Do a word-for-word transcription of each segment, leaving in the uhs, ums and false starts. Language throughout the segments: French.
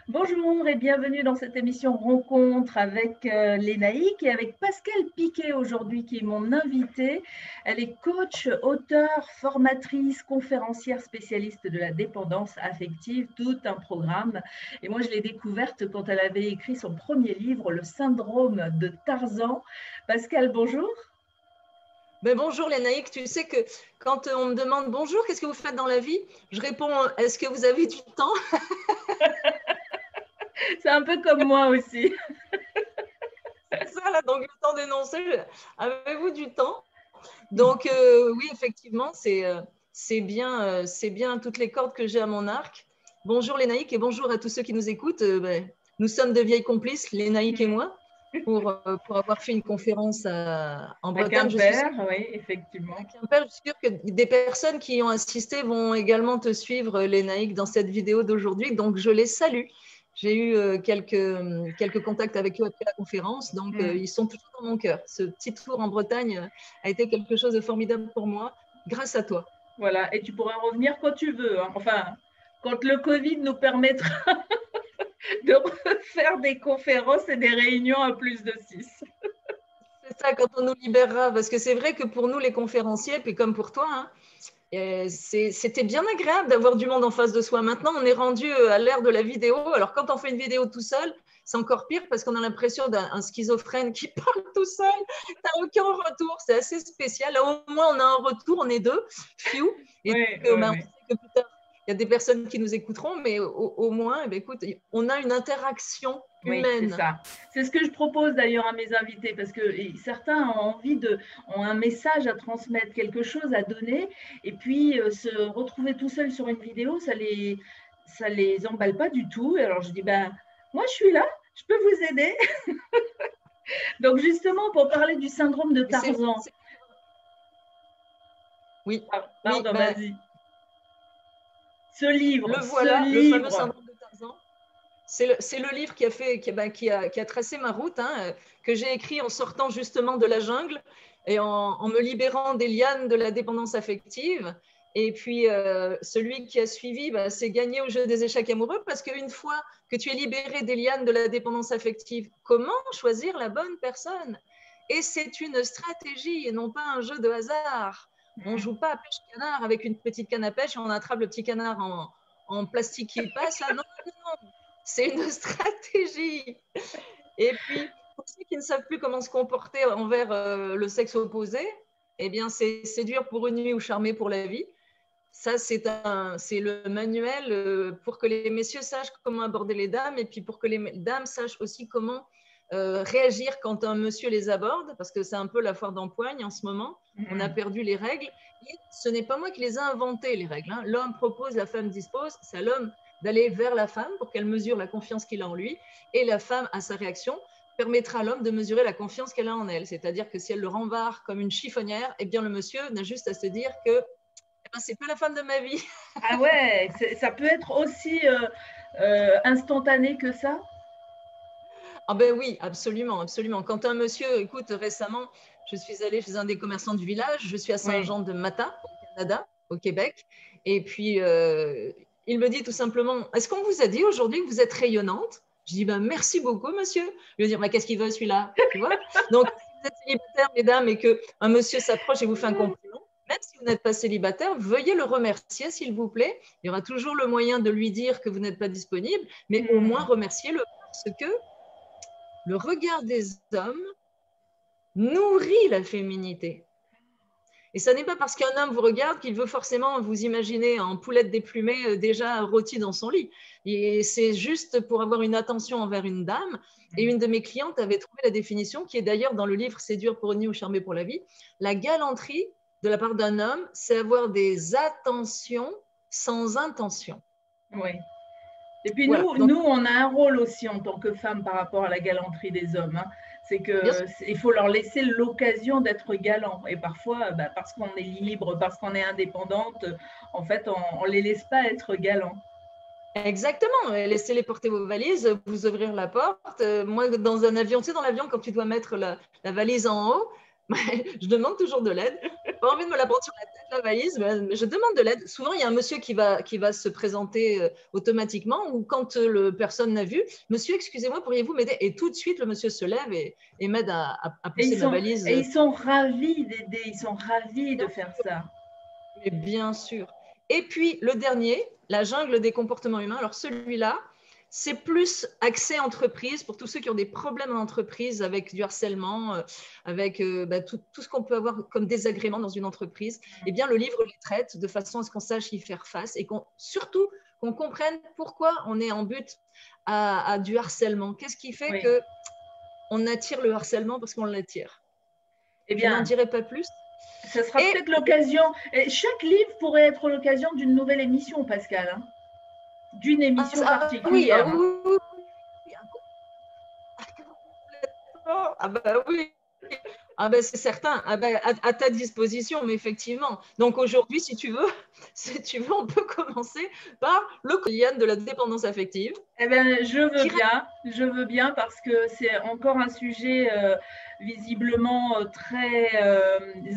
Bonjour et bienvenue dans cette émission Rencontre avec euh, Lénaïque et avec Pascal Piquet aujourd'hui qui est mon invitée. Elle est coach, auteure, formatrice, conférencière spécialiste de la dépendance affective, tout un programme. Et moi, je l'ai découverte quand elle avait écrit son premier livre, Le syndrome de Tarzan. Pascal, bonjour. Ben bonjour Lénaïque, tu sais que quand on me demande bonjour, qu'est-ce que vous faites dans la vie? Je réponds, est-ce que vous avez du temps? C'est un peu comme moi aussi. C'est ça là, donc le temps d'énoncer, avez-vous du temps? Donc euh, oui, effectivement, c'est euh, c'est bien, euh, c'est bien toutes les cordes que j'ai à mon arc. Bonjour Lénaïque et bonjour à tous ceux qui nous écoutent. Euh, ben, nous sommes de vieilles complices, Lénaïque et moi, pour, euh, pour avoir fait une conférence à, en À Bretagne. Je suis Quimper, oui, effectivement. À Quimper, je suis sûre que des personnes qui y ont assisté vont également te suivre, Lénaïque, dans cette vidéo d'aujourd'hui. Donc, je les salue. J'ai eu euh, quelques, quelques contacts avec eux après la conférence. Donc, euh, Mm. ils sont toujours dans mon cœur. Ce petit tour en Bretagne euh, a été quelque chose de formidable pour moi, grâce à toi. Voilà, et tu pourras revenir quand tu veux. Hein. Enfin, quand le Covid nous permettra de refaire des conférences et des réunions à plus de six. C'est ça, quand on nous libérera. Parce que c'est vrai que pour nous, les conférenciers, puis comme pour toi, hein, c'était bien agréable d'avoir du monde en face de soi. Maintenant, on est rendu à l'ère de la vidéo. Alors, quand on fait une vidéo tout seul, c'est encore pire parce qu'on a l'impression d'un schizophrène qui parle tout seul. Tu n'as aucun retour. C'est assez spécial. Là, au moins, on a un retour. On est deux. Phew. Et Oui, donc, oui, ben, on oui. sait que plus tard, il y a des personnes qui nous écouteront, mais au, au moins, eh bien, écoute, on a une interaction Oui, c'est humaine. ça. C'est ce que je propose d'ailleurs à mes invités parce que certains ont envie de, ont un message à transmettre, quelque chose à donner, et puis euh, se retrouver tout seul sur une vidéo, ça les, ça les emballe pas du tout. Et alors je dis ben moi je suis là, je peux vous aider. Donc justement pour parler du syndrome de Tarzan. Oui, oui, Pardon, ben, vas-y. Ce livre, le ce voilà, le fameux livre. syndrome de Tarzan. C'est le, le, livre qui a, fait, qui, ben, qui, a, qui a tracé ma route, hein, que j'ai écrit en sortant justement de la jungle et en, en me libérant des lianes de la dépendance affective. Et puis, euh, celui qui a suivi, ben, c'est gagner au jeu des échecs amoureux parce qu'une fois que tu es libéré des lianes de la dépendance affective, comment choisir la bonne personne? Et c'est une stratégie et non pas un jeu de hasard. On ne joue pas à pêche-canard avec une petite canne à pêche et on attrape le petit canard en, en plastique qui passe. Là, non, non, non. C'est une stratégie. Et puis, pour ceux qui ne savent plus comment se comporter envers euh, le sexe opposé, eh bien, c'est séduire pour une nuit ou charmer pour la vie. Ça, c'est le manuel euh, pour que les messieurs sachent comment aborder les dames et puis pour que les dames sachent aussi comment euh, réagir quand un monsieur les aborde, parce que c'est un peu la foire d'empoigne en ce moment. Mm-hmm. On a perdu les règles. Et ce n'est pas moi qui les ai inventées, les règles. Hein. L'homme propose, la femme dispose. C'est à l'homme d'aller vers la femme pour qu'elle mesure la confiance qu'il a en lui. Et la femme, à sa réaction, permettra à l'homme de mesurer la confiance qu'elle a en elle. C'est-à-dire que si elle le renvare comme une chiffonnière, eh bien le monsieur n'a juste à se dire que eh ben, c'est pas la femme de ma vie. Ah ouais, ça peut être aussi euh, euh, instantané que ça? Ah ben oui, absolument, absolument. Quand un monsieur, écoute, récemment, je suis allée chez un des commerçants du village, je suis à Saint-Jean-de-Mata, au Canada, au Québec, et puis euh, il me dit tout simplement, est-ce qu'on vous a dit aujourd'hui que vous êtes rayonnante? Je dis, ben, merci beaucoup, monsieur. Je lui dis, ben, qu'est-ce qu'il veut celui-là? Tu vois? Donc, si vous êtes célibataire, mesdames, et qu'un monsieur s'approche et vous fait un compliment, même si vous n'êtes pas célibataire, veuillez le remercier, s'il vous plaît. Il y aura toujours le moyen de lui dire que vous n'êtes pas disponible, mais mmh. au moins remerciez-le parce que le regard des hommes nourrit la féminité. Et ce n'est pas parce qu'un homme vous regarde qu'il veut forcément vous imaginer en poulette déplumée déjà rôtie dans son lit. Et c'est juste pour avoir une attention envers une dame. Et une de mes clientes avait trouvé la définition, qui est d'ailleurs dans le livre « Séduire pour une nuit ou charmer pour la vie ». La galanterie de la part d'un homme, c'est avoir des attentions sans intention. Oui. Et puis voilà. nous, Donc, nous, on a un rôle aussi en tant que femmes par rapport à la galanterie des hommes. Hein. C'est qu'il faut leur laisser l'occasion d'être galants. Et parfois, bah, parce qu'on est libre, parce qu'on est indépendante, en fait, on ne les laisse pas être galants. Exactement. Laissez-les porter vos valises, vous ouvrir la porte. Moi, dans un avion, tu sais, dans l'avion, quand tu dois mettre la, la valise en haut, Je demande toujours de l'aide. Pas envie de me la prendre sur la tête, la valise, mais je demande de l'aide. Souvent, il y a un monsieur qui va, qui va se présenter euh, automatiquement, ou quand euh, le personne n'a vu, monsieur, excusez-moi, pourriez-vous m'aider? Et tout de suite, le monsieur se lève et, et m'aide à, à, à Et pousser ils ma sont, valise. et ils sont ravis d'aider, ils sont ravis de Bien faire sûr, ça. mais bien sûr. Et puis, le dernier, la jungle des comportements humains. Alors, celui-là, c'est plus accès entreprise pour tous ceux qui ont des problèmes en entreprise avec du harcèlement, euh, avec euh, bah, tout, tout, ce qu'on peut avoir comme désagrément dans une entreprise. Eh bien, le livre les traite de façon à ce qu'on sache y faire face et qu'on, surtout qu'on comprenne pourquoi on est en but à, à du harcèlement. Qu'est-ce qui fait Oui. qu'on attire le harcèlement parce qu'on l'attire? Eh Je n'en bien, dirai pas plus. ça sera Et peut-être l'occasion. Chaque livre pourrait être l'occasion d'une nouvelle émission, Pascal, hein, d'une ah, émission ah, oui, ah, particulière. Hein. oui, oui. Ah bah oui, ah ben c'est certain, ah ben à, à ta disposition, mais effectivement. Donc aujourd'hui, si tu veux, si tu veux, on peut commencer par le quotidien de la dépendance affective. Eh ben, je veux Qui... bien, je veux bien parce que c'est encore un sujet euh, visiblement euh, très euh,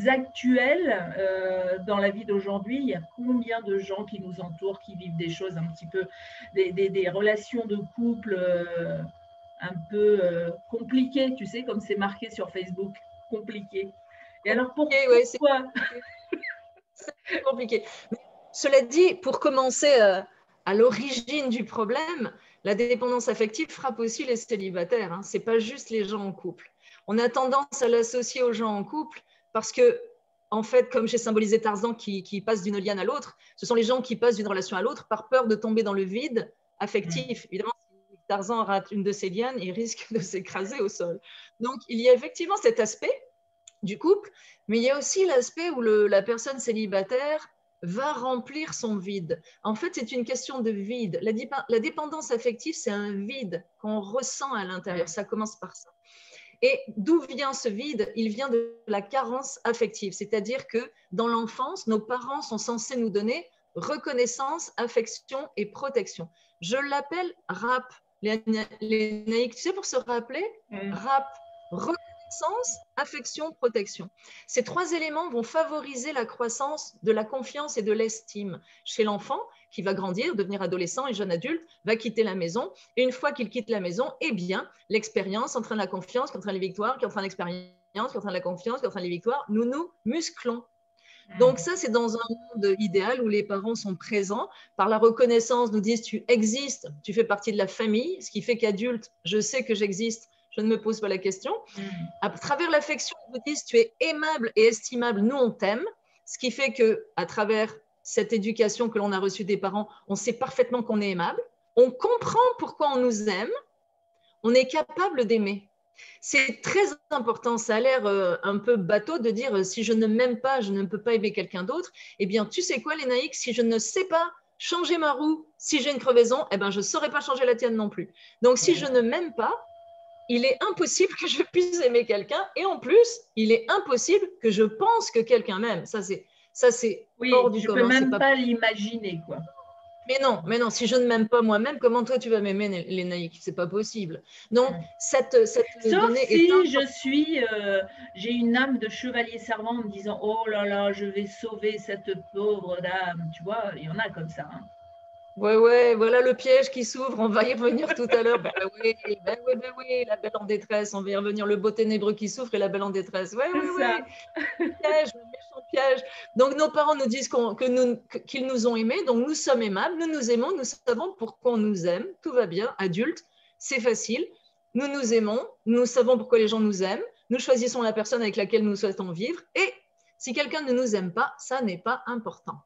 actuel euh, dans la vie d'aujourd'hui. Il y a combien de gens qui nous entourent, qui vivent des choses un petit peu, des, des, des relations de couple euh, un peu euh, compliquées, tu sais, comme c'est marqué sur Facebook, compliquées. Et alors pour, ouais, pourquoi c'est compliqué. Mais, cela dit, pour commencer euh, à l'origine du problème, la dépendance affective frappe aussi les célibataires. Hein. Ce n'est pas juste les gens en couple. On a tendance à l'associer aux gens en couple parce que, en fait, comme j'ai symbolisé Tarzan qui, qui passe d'une liane à l'autre, ce sont les gens qui passent d'une relation à l'autre par peur de tomber dans le vide affectif. Évidemment, si Tarzan rate une de ses lianes, il risque de s'écraser au sol. Donc, il y a effectivement cet aspect du couple, mais il y a aussi l'aspect où le, la personne célibataire va remplir son vide. En fait, c'est une question de vide. La, la dépendance affective, c'est un vide qu'on ressent à l'intérieur. Ça commence par ça. Et d'où vient ce vide? Il vient de la carence affective, c'est-à-dire que dans l'enfance, nos parents sont censés nous donner reconnaissance, affection et protection. Je l'appelle R A P. Les, les naïcs, tu sais, pour se rappeler, mm. R A P, reconnaissance, affection, protection. Ces trois éléments vont favoriser la croissance de la confiance et de l'estime chez l'enfant qui va grandir, devenir adolescent et jeune adulte, va quitter la maison. Et une fois qu'il quitte la maison, eh bien, l'expérience entraîne la confiance, qui entraîne les victoires, qui entraîne l'expérience, qui entraîne la confiance, qui entraîne les victoires. Nous nous musclons. Donc ça, c'est dans un monde idéal où les parents sont présents, par la reconnaissance, nous disent tu existes, tu fais partie de la famille, ce qui fait qu'adulte, je sais que j'existe, je ne me pose pas la question. Mm. À travers l'affection, ils vous disent tu es aimable et estimable, nous on t'aime, ce qui fait qu'à travers cette éducation que l'on a reçue des parents, on sait parfaitement qu'on est aimable, on comprend pourquoi on nous aime, on est capable d'aimer. C'est très important, ça a l'air euh, un peu bateau de dire euh, si je ne m'aime pas, je ne peux pas aimer quelqu'un d'autre. Eh bien, tu sais quoi, Lénaïque, si je ne sais pas changer ma roue, si j'ai une crevaison, eh bien, je ne saurais pas changer la tienne non plus. Donc, si je ne m'aime pas, il est impossible que je puisse aimer quelqu'un et en plus, il est impossible que je pense que quelqu'un m'aime. Ça, c'est ça c'est oui, hors du je commun. Je ne peux même pas, pas l'imaginer, quoi. Mais non, mais non, si je ne m'aime pas moi-même, comment toi tu vas m'aimer, Lénaïque? C'est pas possible. Donc, mmh. cette, cette Sauf donnée si est je suis, euh, j'ai une âme de chevalier servant en me disant, oh là là, je vais sauver cette pauvre dame. Tu vois, il y en a comme ça. Hein. Ouais, ouais, voilà le piège qui s'ouvre, on va y revenir tout à l'heure. Ben oui, ben oui, ben oui, la belle en détresse, on va y revenir, le beau ténébreux qui souffre et la belle en détresse. Ouais, ouais, ouais. Le piège, le méchant piège. Donc nos parents nous disent qu'on, que nous, qu'ils nous ont aimés, donc nous sommes aimables, nous nous aimons, nous savons pourquoi on nous aime, tout va bien, adulte, c'est facile. Nous nous aimons, nous savons pourquoi les gens nous aiment, nous choisissons la personne avec laquelle nous souhaitons vivre et si quelqu'un ne nous aime pas, ça n'est pas important.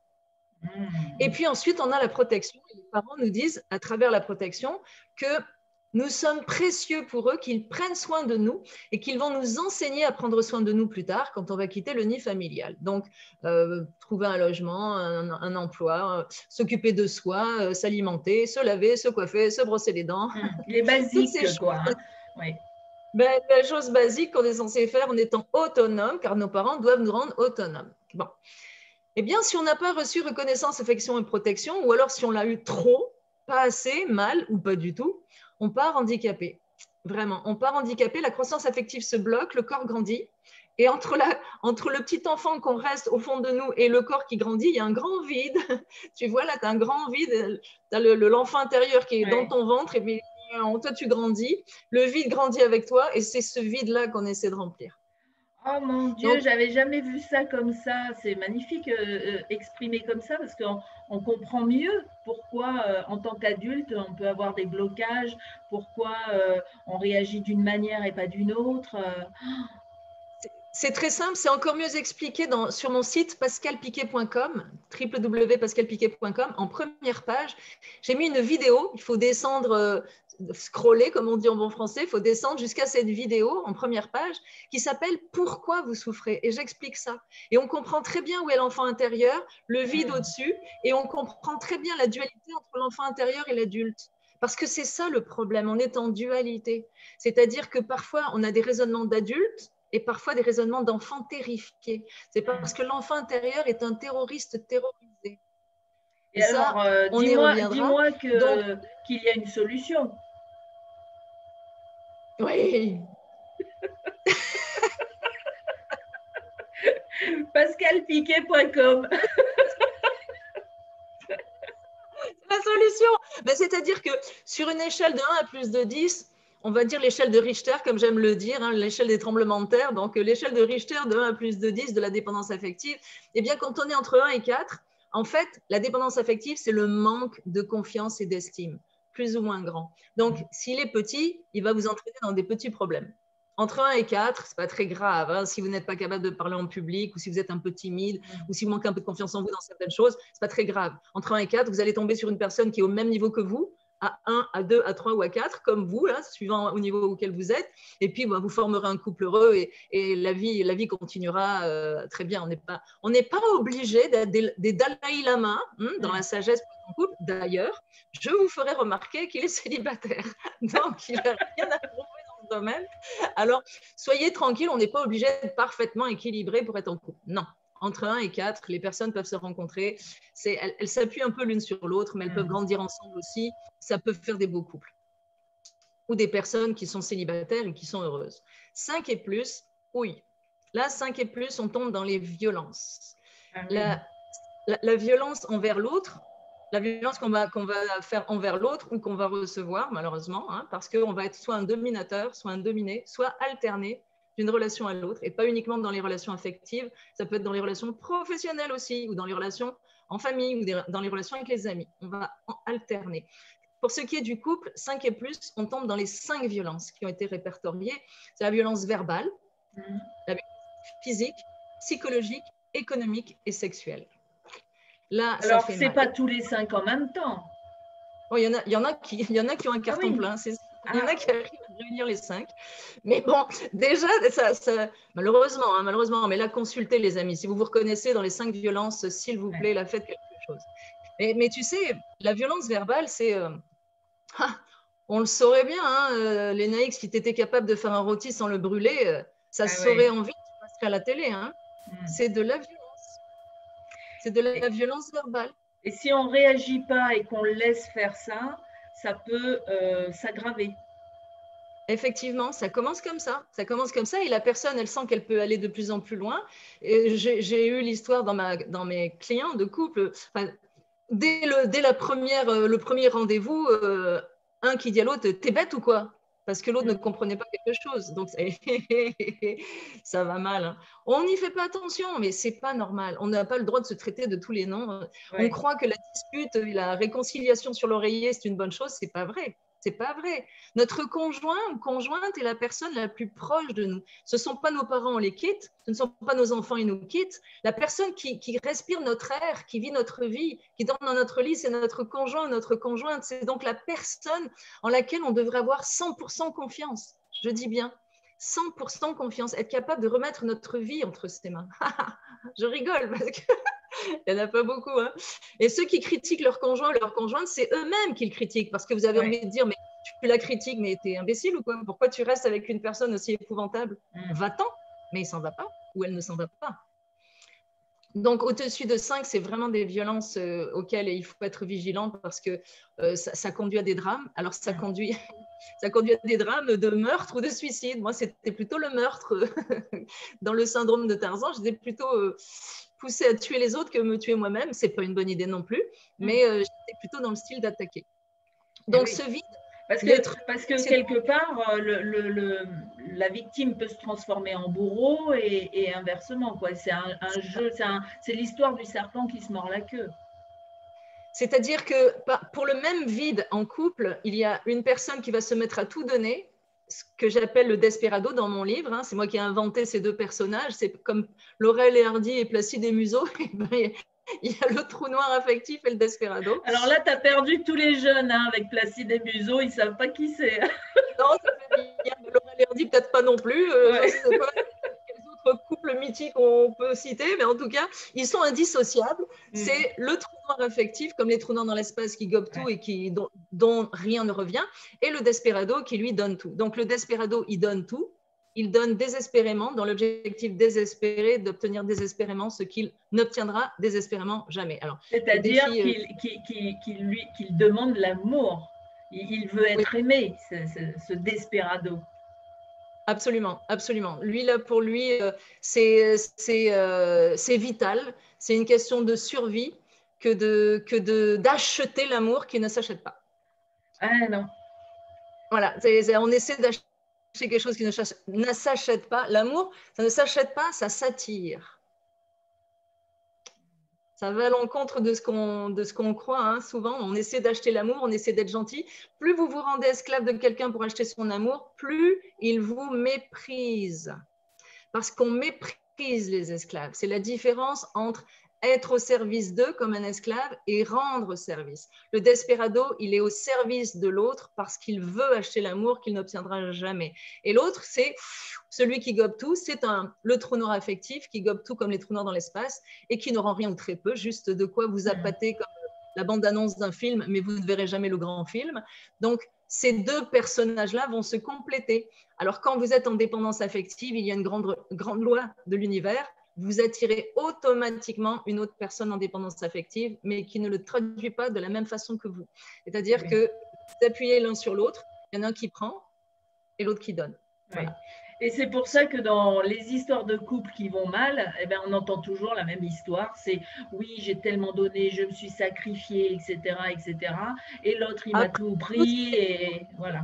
Et puis ensuite, on a la protection. Les parents nous disent, à travers la protection, que nous sommes précieux pour eux, qu'ils prennent soin de nous et qu'ils vont nous enseigner à prendre soin de nous plus tard quand on va quitter le nid familial. Donc, euh, trouver un logement, un, un emploi, euh, s'occuper de soi, euh, s'alimenter, se laver, se coiffer, se brosser les dents. Les basiques, ces quoi. Hein. Oui. Ben, la chose basique qu'on est censé faire en étant autonome, car nos parents doivent nous rendre autonomes. Bon. Eh bien, si on n'a pas reçu reconnaissance, affection et protection, ou alors si on l'a eu trop, pas assez, mal ou pas du tout, on part handicapé. Vraiment, on part handicapé, la croissance affective se bloque, le corps grandit Et entre, la, entre le petit enfant qu'on reste au fond de nous et le corps qui grandit, il y a un grand vide. Tu vois, là, tu as un grand vide. Tu as l'enfant intérieur qui est ouais. dans ton ventre et puis toi, tu grandis. Le vide grandit avec toi et c'est ce vide-là qu'on essaie de remplir. Oh mon Dieu, j'avais jamais vu ça comme ça. C'est magnifique euh, exprimé comme ça parce qu'on on comprend mieux pourquoi, euh, en tant qu'adulte, on peut avoir des blocages, pourquoi euh, on réagit d'une manière et pas d'une autre. C'est très simple, c'est encore mieux expliqué dans, sur mon site pascal piquet point com, w w w point pascal piquet point com. En première page, j'ai mis une vidéo. Il faut descendre, euh, scroller, comme on dit en bon français, il faut descendre jusqu'à cette vidéo en première page qui s'appelle « Pourquoi vous souffrez ?» Et j'explique ça. Et on comprend très bien où est l'enfant intérieur, le vide au-dessus, et on comprend très bien la dualité entre l'enfant intérieur et l'adulte. Parce que c'est ça le problème, on est en dualité. C'est-à-dire que parfois, on a des raisonnements d'adultes et parfois des raisonnements d'enfants terrifiés. C'est parce que l'enfant intérieur est un terroriste terrorisé. Et, et ça, alors, euh, on y reviendra. Dis-moi que, qu'il y a une solution. Oui. pascal piquet point com. La solution, ben, c'est-à-dire que sur une échelle de un à plus de dix, on va dire l'échelle de Richter, comme j'aime le dire, hein, l'échelle des tremblements de terre, donc l'échelle de Richter de un à plus de dix de la dépendance affective, eh bien quand on est entre un et quatre, en fait, la dépendance affective, c'est le manque de confiance et d'estime, plus ou moins grand. Donc, s'il est petit, il va vous entraîner dans des petits problèmes. Entre un et quatre, ce n'est pas très grave. Hein, si vous n'êtes pas capable de parler en public ou si vous êtes un peu timide ou si vous manquez un peu de confiance en vous dans certaines choses, ce n'est pas très grave. Entre un et quatre, vous allez tomber sur une personne qui est au même niveau que vous, à un, à deux, à trois ou à quatre, comme vous, là, suivant au niveau auquel vous êtes. Et puis, bah, vous formerez un couple heureux et, et la, vie, la vie continuera euh, très bien. On n'est pas, on n'est pas obligé d'être des, des Dalai Lama hein, dans la sagesse pour son couple. D'ailleurs, je vous ferai remarquer qu'il est célibataire. Donc, il n'a rien à prouver dans ce domaine. Alors, soyez tranquille, on n'est pas obligé d'être parfaitement équilibré pour être en couple. Non. Entre un et quatre, les personnes peuvent se rencontrer. Elles, elles s'appuient un peu l'une sur l'autre, mais elles peuvent grandir ensemble aussi. Ça peut faire des beaux couples. Ou des personnes qui sont célibataires et qui sont heureuses. cinq et plus, oui. Là, cinq et plus, on tombe dans les violences. Ah oui. la, la, la violence envers l'autre, la violence qu'on va, qu'on va faire envers l'autre ou qu'on va recevoir, malheureusement, hein, parce qu'on va être soit un dominateur, soit un dominé, soit alterné d'une relation à l'autre, et pas uniquement dans les relations affectives, ça peut être dans les relations professionnelles aussi, ou dans les relations en famille, ou des, dans les relations avec les amis. On va alterner. Pour ce qui est du couple, cinq et plus, on tombe dans les cinq violences qui ont été répertoriées. C'est la violence verbale, mmh. la violence physique, psychologique, économique et sexuelle. Là, alors, ce n'est pas tous les cinq en même temps. Oh, il, y en a, il, y en a qui, il y en a qui ont un carton ah oui. plein, c'est Il y en a qui arrivent à réunir les cinq. Mais bon, déjà, ça, ça, malheureusement, hein, malheureusement, mais là, consultez les amis. Si vous vous reconnaissez dans les cinq violences, s'il vous plaît, là, faites quelque chose. Mais, mais tu sais, la violence verbale, c'est… Euh, ah, on le saurait bien, hein, euh, Lénaïque, si tu étais capable de faire un rôti sans le brûler, euh, ça ah se saurait ouais. en vite, tu passerais à la télé. Hein. Mm. C'est de la violence. C'est de la, la violence verbale. Et si on ne réagit pas et qu'on laisse faire ça, ça peut euh, s'aggraver. Effectivement, ça commence comme ça. Ça commence comme ça et la personne, elle sent qu'elle peut aller de plus en plus loin. J'ai eu l'histoire dans, ma, dans mes clients de couple. Enfin, dès, le, dès la première, le premier rendez-vous, euh, un qui dit à l'autre « T'es bête ou quoi ?» Parce que l'autre mmh. ne comprenait pas quelque chose. Donc, ça va mal. Hein. On n'y fait pas attention, mais ce n'est pas normal. On n'a pas le droit de se traiter de tous les noms. Ouais. On croit que la dispute, la réconciliation sur l'oreiller, c'est une bonne chose. Ce n'est pas vrai. C'est pas vrai. Notre conjoint ou conjointe est la personne la plus proche de nous. Ce ne sont pas nos parents, on les quitte. Ce ne sont pas nos enfants, ils nous quittent. La personne qui, qui respire notre air, qui vit notre vie, qui dort dans notre lit, c'est notre conjoint, notre conjointe. C'est donc la personne en laquelle on devrait avoir cent pour cent confiance. Je dis bien cent pour cent confiance. Être capable de remettre notre vie entre ses mains. Je rigole parce que… Il n'y en a pas beaucoup. Hein. Et ceux qui critiquent leur conjoint ou leur conjointe, c'est eux-mêmes qui le critiquent parce que vous avez ouais. envie de dire, mais tu la critiques, mais t'es imbécile ou quoi? Pourquoi tu restes avec une personne aussi épouvantable? mmh. Va-t'en, mais il ne s'en va pas ou elle ne s'en va pas. Donc, au-dessus de cinq, c'est vraiment des violences euh, auxquelles il faut être vigilant parce que euh, ça, ça conduit à des drames. Alors, ça conduit… ça conduit à des drames de meurtre ou de suicide. Moi, c'était plutôt le meurtre. Dans le syndrome de Tarzan, j'étais plutôt euh, poussée à tuer les autres que me tuer moi-même. C'est pas une bonne idée non plus, mais euh, j'étais plutôt dans le style d'attaquer. Donc, oui. ce vide, parce que, parce que quelque part, le, le, le, la victime peut se transformer en bourreau et, et inversement, quoi. C'est un, un jeu, c'est l'histoire du serpent qui se mord la queue. C'est-à-dire que pour le même vide en couple, il y a une personne qui va se mettre à tout donner, ce que j'appelle le desperado dans mon livre. Hein. C'est moi qui ai inventé ces deux personnages. C'est comme Laurel et Hardy et Placide et Museau. Et ben, il y a le trou noir affectif et le desperado. Alors là, tu as perdu tous les jeunes hein, avec Placide et Museau. Ils ne savent pas qui c'est. Non, ça fait bien. Laurel et Hardy, peut-être pas non plus. Euh, ouais. Je sais pas quels autres couples mythiques on peut citer, mais en tout cas, ils sont indissociables. Mmh. C'est le trou noir affectif, comme les trous noirs dans l'espace qui gobent tout ouais. et qui, dont, dont rien ne revient, et le desperado qui lui donne tout. Donc le desperado, il donne tout. Il donne désespérément, dans l'objectif désespéré d'obtenir désespérément ce qu'il n'obtiendra désespérément jamais. C'est-à-dire qu'il euh... qu qu qu lui qu'il demande l'amour. Il veut être oui. aimé, ce, ce, ce desperado. Absolument, absolument. Lui, là, pour lui, euh, c'est euh, vital. C'est une question de survie que de que de d'acheter l'amour qui ne s'achète pas. Ah non. Voilà, c est, c est, on essaie d'acheter quelque chose qui ne, ne s'achète pas. L'amour, ça ne s'achète pas, ça s'attire. Ça va à l'encontre de ce qu'on de ce qu'on croit. Hein. Souvent, on essaie d'acheter l'amour, on essaie d'être gentil. Plus vous vous rendez esclave de quelqu'un pour acheter son amour, plus il vous méprise. Parce qu'on méprise les esclaves. C'est la différence entre être au service d'eux comme un esclave et rendre service. Le desperado, il est au service de l'autre parce qu'il veut acheter l'amour qu'il n'obtiendra jamais. Et l'autre, c'est celui qui gobe tout, c'est le trou noir affectif qui gobe tout comme les trous noirs dans l'espace et qui ne rend rien ou très peu, juste de quoi vous appâter comme la bande-annonce d'un film, mais vous ne verrez jamais le grand film. Donc, ces deux personnages-là vont se compléter. Alors, quand vous êtes en dépendance affective, il y a une grande, grande loi de l'univers. Vous attirez automatiquement une autre personne en dépendance affective, mais qui ne le traduit pas de la même façon que vous. C'est-à-dire oui. que vous appuyez l'un sur l'autre, il y en a un qui prend et l'autre qui donne. Voilà. Oui. Et c'est pour ça que dans les histoires de couples qui vont mal, eh bien, on entend toujours la même histoire. C'est oui, j'ai tellement donné, je me suis sacrifiée, et cetera, et cetera. Et l'autre, il m'a tout pris et voilà.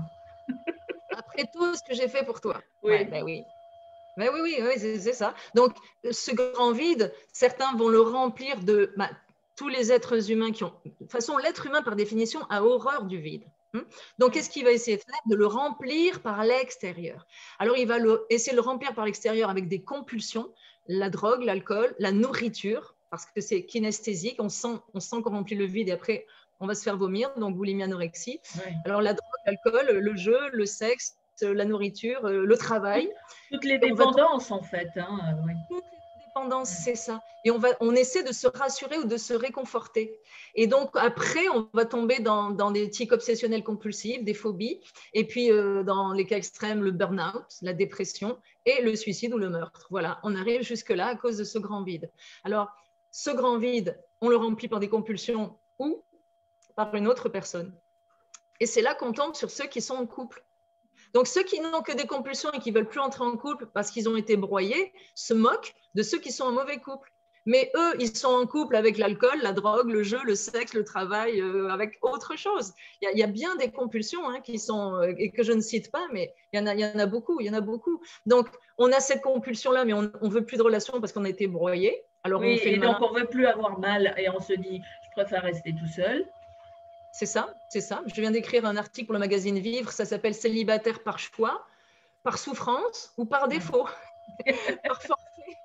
Après tout ce que j'ai fait pour toi. Oui. Ouais, ben oui. Mais oui, oui, oui c'est ça. Donc, ce grand vide, certains vont le remplir de bah, tous les êtres humains qui ont… De toute façon, l'être humain, par définition, a horreur du vide. Donc, qu'est-ce qu'il va essayer de faire? De le remplir par l'extérieur. Alors, il va le, essayer de le remplir par l'extérieur avec des compulsions, la drogue, l'alcool, la nourriture, parce que c'est kinesthésique, on sent, on sent qu'on remplit le vide et après, on va se faire vomir, donc boulimie, anorexie. Oui. Alors, la drogue, l'alcool, le jeu, le sexe, la nourriture, le travail. Toutes les dépendances, en fait. Hein, oui. Toutes les dépendances, ouais. c'est ça. Et on, va, on essaie de se rassurer ou de se réconforter. Et donc, après, on va tomber dans, dans des tics obsessionnels compulsifs, des phobies, et puis euh, dans les cas extrêmes, le burn-out, la dépression, et le suicide ou le meurtre. Voilà, on arrive jusque-là à cause de ce grand vide. Alors, ce grand vide, on le remplit par des compulsions ou par une autre personne. Et c'est là qu'on tombe sur ceux qui sont en couple. Donc, ceux qui n'ont que des compulsions et qui ne veulent plus entrer en couple parce qu'ils ont été broyés se moquent de ceux qui sont en mauvais couple. Mais eux, ils sont en couple avec l'alcool, la drogue, le jeu, le sexe, le travail, euh, avec autre chose. Il y a, il y a bien des compulsions hein, qui sont, euh, et que je ne cite pas, mais il y en a, il y en a beaucoup, il y en a beaucoup. Donc, on a cette compulsion-là, mais on ne veut plus de relation parce qu'on a été broyé. Alors, oui, on fait et le donc malin. on ne veut plus avoir mal et on se dit, je préfère rester tout seul. C'est ça, c'est ça. Je viens d'écrire un article pour le magazine Vivre, ça s'appelle « Célibataire par choix, par souffrance ou par défaut ». Par forfait.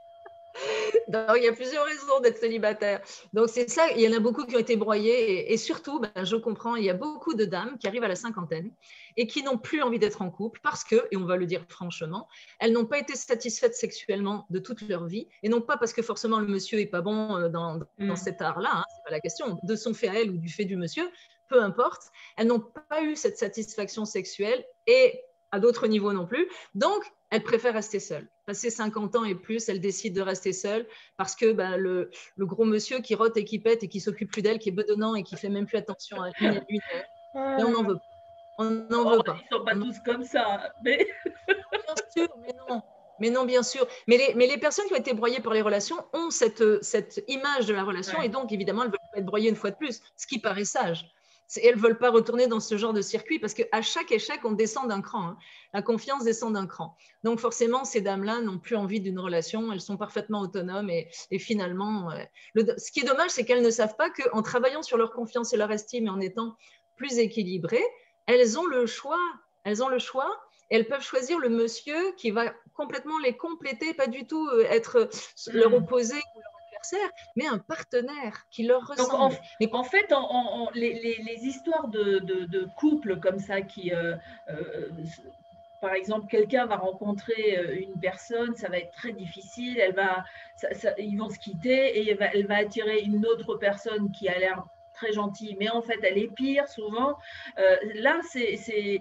Donc, il y a plusieurs raisons d'être célibataire. Donc, c'est ça, il y en a beaucoup qui ont été broyés. Et, et surtout, ben, je comprends, il y a beaucoup de dames qui arrivent à la cinquantaine et qui n'ont plus envie d'être en couple parce que, et on va le dire franchement, elles n'ont pas été satisfaites sexuellement de toute leur vie. Et non pas parce que forcément le monsieur n'est pas bon dans, dans mm. cet art-là, hein, c'est pas la question, de son fait à elle ou du fait du monsieur, peu importe. Elles n'ont pas eu cette satisfaction sexuelle et à d'autres niveaux non plus. Donc, elles préfèrent rester seules. Passé cinquante ans et plus, elles décident de rester seules parce que ben, le, le gros monsieur qui rote et qui pète et qui s'occupe plus d'elle, qui est bedonnant et qui fait même plus attention à une et une, et on n'en veut pas. On n'en oh, veut pas. Ils ne sont pas tous comme ça. Mais... Bien sûr, mais non. Mais non, bien sûr. Mais les, mais les personnes qui ont été broyées par les relations ont cette, cette image de la relation ouais. Et donc, évidemment, elles ne veulent pas être broyées une fois de plus, ce qui paraît sage. Elles ne veulent pas retourner dans ce genre de circuit parce qu'à chaque échec, on descend d'un cran. Hein. La confiance descend d'un cran. Donc, forcément, ces dames-là n'ont plus envie d'une relation. Elles sont parfaitement autonomes et, et finalement, euh, le, ce qui est dommage, c'est qu'elles ne savent pas qu'en travaillant sur leur confiance et leur estime et en étant plus équilibrées, elles ont le choix. Elles ont le choix. Et elles peuvent choisir le monsieur qui va complètement les compléter, pas du tout être leur opposé ou leur adversaire, mais un partenaire qui leur ressemble. Donc, en, mais en fait, en, en, les, les, les histoires de, de, de couples comme ça qui... Euh, euh, par exemple, quelqu'un va rencontrer une personne, ça va être très difficile, elle va, ça, ça, ils vont se quitter et elle va, elle va attirer une autre personne qui a l'air très gentille, mais en fait, elle est pire souvent. Euh, là, c'est...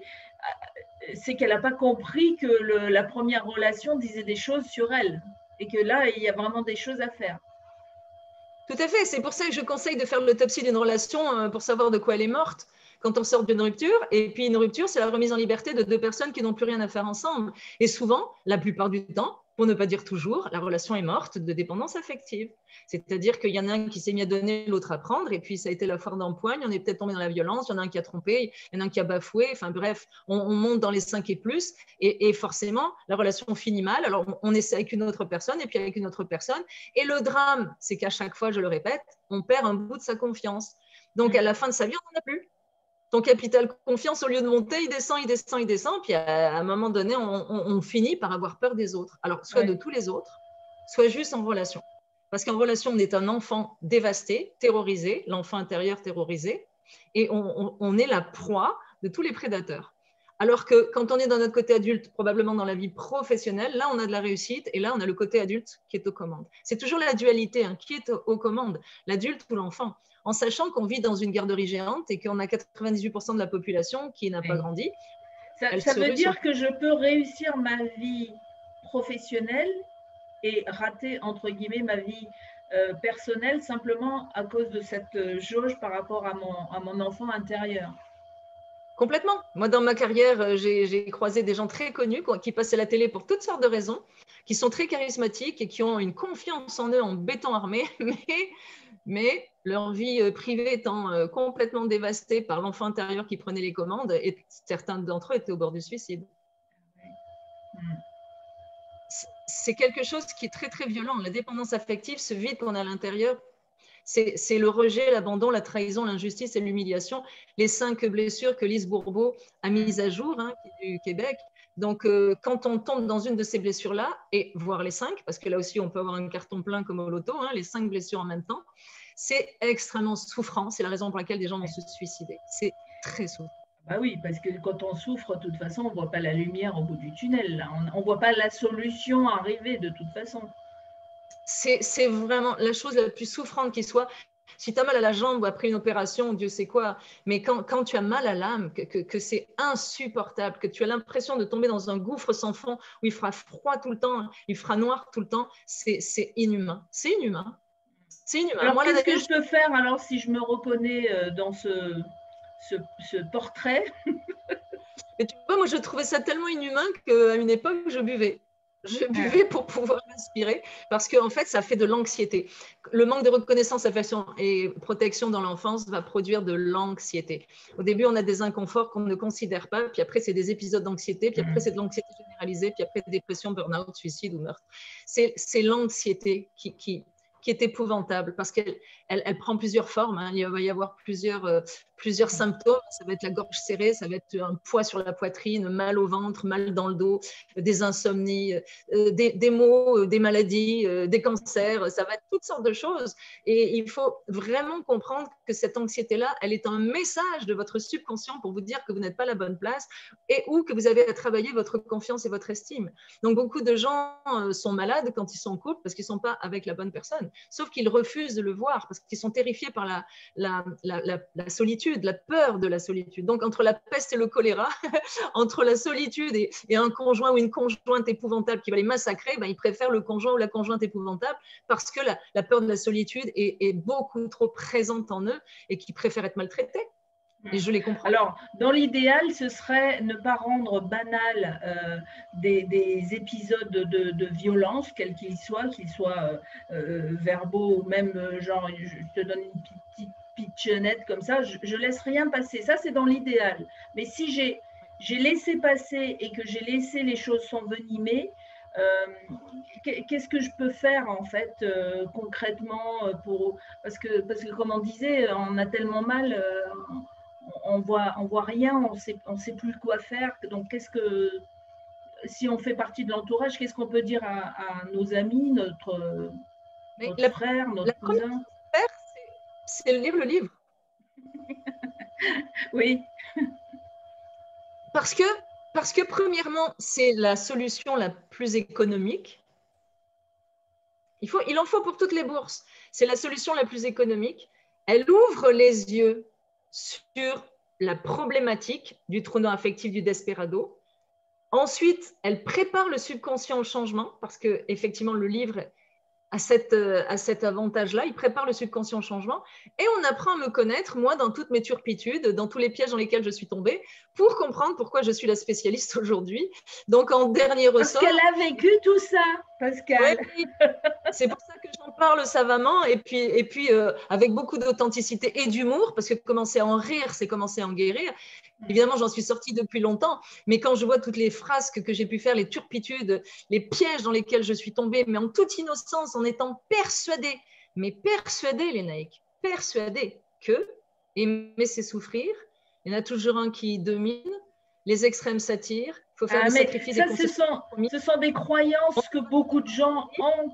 c'est qu'elle n'a pas compris que le, la première relation disait des choses sur elle et que là, il y a vraiment des choses à faire. Tout à fait. C'est pour ça que je conseille de faire l'autopsie d'une relation pour savoir de quoi elle est morte quand on sort d'une rupture. Et puis, une rupture, c'est la remise en liberté de deux personnes qui n'ont plus rien à faire ensemble. Et souvent, la plupart du temps, pour ne pas dire toujours, la relation est morte de dépendance affective. C'est-à-dire qu'il y en a un qui s'est mis à donner, l'autre à prendre, et puis ça a été la foire d'empoigne, on est peut-être tombé dans la violence, il y en a un qui a trompé, il y en a un qui a bafoué, enfin bref, on, on monte dans les cinq et plus, et, et forcément, la relation finit mal. Alors, on, on essaie avec une autre personne, et puis avec une autre personne, et le drame, c'est qu'à chaque fois, je le répète, on perd un bout de sa confiance. Donc, à la fin de sa vie, on n'en a plus. Ton capital confiance, au lieu de monter, il descend, il descend, il descend. Puis à un moment donné, on, on, on finit par avoir peur des autres. Alors, soit ouais. de tous les autres, soit juste en relation. Parce qu'en relation, on est un enfant dévasté, terrorisé, l'enfant intérieur terrorisé, et on, on, on est la proie de tous les prédateurs. Alors que quand on est dans notre côté adulte, probablement dans la vie professionnelle, là, on a de la réussite, et là, on a le côté adulte qui est aux commandes. C'est toujours la dualité, hein, qui est aux commandes, l'adulte ou l'enfant. En sachant qu'on vit dans une garderie géante et qu'on a quatre-vingt-dix-huit pour cent de la population qui n'a pas grandi. Ça, ça veut dire sur... que je peux réussir ma vie professionnelle et rater, entre guillemets, ma vie euh, personnelle simplement à cause de cette jauge par rapport à mon, à mon enfant intérieur. Complètement. Moi, dans ma carrière, j'ai croisé des gens très connus qui passaient à la télé pour toutes sortes de raisons, qui sont très charismatiques et qui ont une confiance en eux en béton armé, mais... mais leur vie privée étant complètement dévastée par l'enfant intérieur qui prenait les commandes, et certains d'entre eux étaient au bord du suicide. C'est quelque chose qui est très, très violent. La dépendance affective, ce vide qu'on a à l'intérieur, c'est le rejet, l'abandon, la trahison, l'injustice et l'humiliation. Les cinq blessures que Lise Bourbeau a mises à jour, hein, qui est du Québec. Donc, euh, quand on tombe dans une de ces blessures-là, et voir les cinq, parce que là aussi, on peut avoir un carton plein comme au loto, hein, les cinq blessures en même temps, c'est extrêmement souffrant. C'est la raison pour laquelle des gens vont se suicider. C'est très souffrant. Bah oui, parce que quand on souffre, de toute façon, on ne voit pas la lumière au bout du tunnel. Là. On ne voit pas la solution arriver de toute façon. C'est vraiment la chose la plus souffrante qui soit. Si tu as mal à la jambe ou après une opération, Dieu sait quoi, mais quand, quand tu as mal à l'âme, que, que, que c'est insupportable, que tu as l'impression de tomber dans un gouffre sans fond où il fera froid tout le temps, il fera noir tout le temps, c'est inhumain. C'est inhumain. C'est inhumain. Alors, qu'est-ce que je peux faire alors si je me reconnais dans ce, ce, ce portrait? Et tu vois, moi, je trouvais ça tellement inhumain qu'à une époque, je buvais. Je buvais pour pouvoir m'inspirer parce qu'en en fait, ça fait de l'anxiété. Le manque de reconnaissance, affection et protection dans l'enfance va produire de l'anxiété. Au début, on a des inconforts qu'on ne considère pas, puis après, c'est des épisodes d'anxiété, puis après, c'est de l'anxiété généralisée, puis après, dépression, burn-out, suicide ou meurtre. C'est l'anxiété qui, qui, qui est épouvantable parce qu'elle elle, elle prend plusieurs formes. Hein. Il va y avoir plusieurs, euh, plusieurs symptômes. Ça va être la gorge serrée, ça va être un poids sur la poitrine, mal au ventre, mal dans le dos, des insomnies, euh, des, des maux, euh, des maladies, euh, des cancers. Ça va être toutes sortes de choses. Et il faut vraiment comprendre que cette anxiété-là, elle est un message de votre subconscient pour vous dire que vous n'êtes pas à la bonne place et ou que vous avez à travailler votre confiance et votre estime. Donc, beaucoup de gens euh, sont malades quand ils sont en couple parce qu'ils ne sont pas avec la bonne personne. Sauf qu'ils refusent de le voir parce qu'ils sont terrifiés par la, la, la, la, la solitude, la peur de la solitude. Donc, entre la peste et le choléra, entre la solitude et, et un conjoint ou une conjointe épouvantable qui va les massacrer, ben, ils préfèrent le conjoint ou la conjointe épouvantable parce que la, la peur de la solitude est, est beaucoup trop présente en eux et qu'ils préfèrent être maltraités. Et je les comprends. Alors, dans l'idéal, ce serait ne pas rendre banal euh, des, des épisodes de, de violence, quels qu'ils soient, qu'ils soient euh, euh, verbaux ou même euh, genre, je te donne une petite pitchonnette comme ça, je, je laisse rien passer. Ça, c'est dans l'idéal. Mais si j'ai j'ai laissé passer et que j'ai laissé les choses s'envenimer, euh, qu'est-ce que je peux faire en fait euh, concrètement pour parce que parce que comme on disait, on a tellement mal. Euh, on voit, on voit rien, on sait, on sait plus quoi faire. Donc, qu'est-ce que, si on fait partie de l'entourage, qu'est-ce qu'on peut dire à, à nos amis, notre, notre la, frère, notre la cousin? première chose à faire, c'est lire le livre. Oui. Parce que, parce que premièrement, c'est la solution la plus économique. Il, faut, il en faut pour toutes les bourses. C'est la solution la plus économique. Elle ouvre les yeux sur la problématique du tournant affectif du desperado. Ensuite, elle prépare le subconscient au changement parce que effectivement le livre a, cette, a cet avantage-là. Il prépare le subconscient au changement et on apprend à me connaître, moi, dans toutes mes turpitudes, dans tous les pièges dans lesquels je suis tombée, pour comprendre pourquoi je suis la spécialiste aujourd'hui. Donc, en dernier ressort… Parce qu'elle a vécu tout ça, Pascal. Oui, c'est pour ça que j'en parle savamment et puis, et puis euh, avec beaucoup d'authenticité et d'humour, parce que commencer à en rire, c'est commencer à en guérir. Évidemment, j'en suis sortie depuis longtemps, mais quand je vois toutes les frasques que j'ai pu faire, les turpitudes, les pièges dans lesquels je suis tombée, mais en toute innocence, en étant persuadée, mais persuadée, Lénaïque, persuadée que aimer, c'est souffrir. Il y en a toujours un qui domine, les extrêmes s'attirent, il faut faire ah, des mais sacrifices. Ça, des ce sont, ce sont des croyances que beaucoup de gens ont.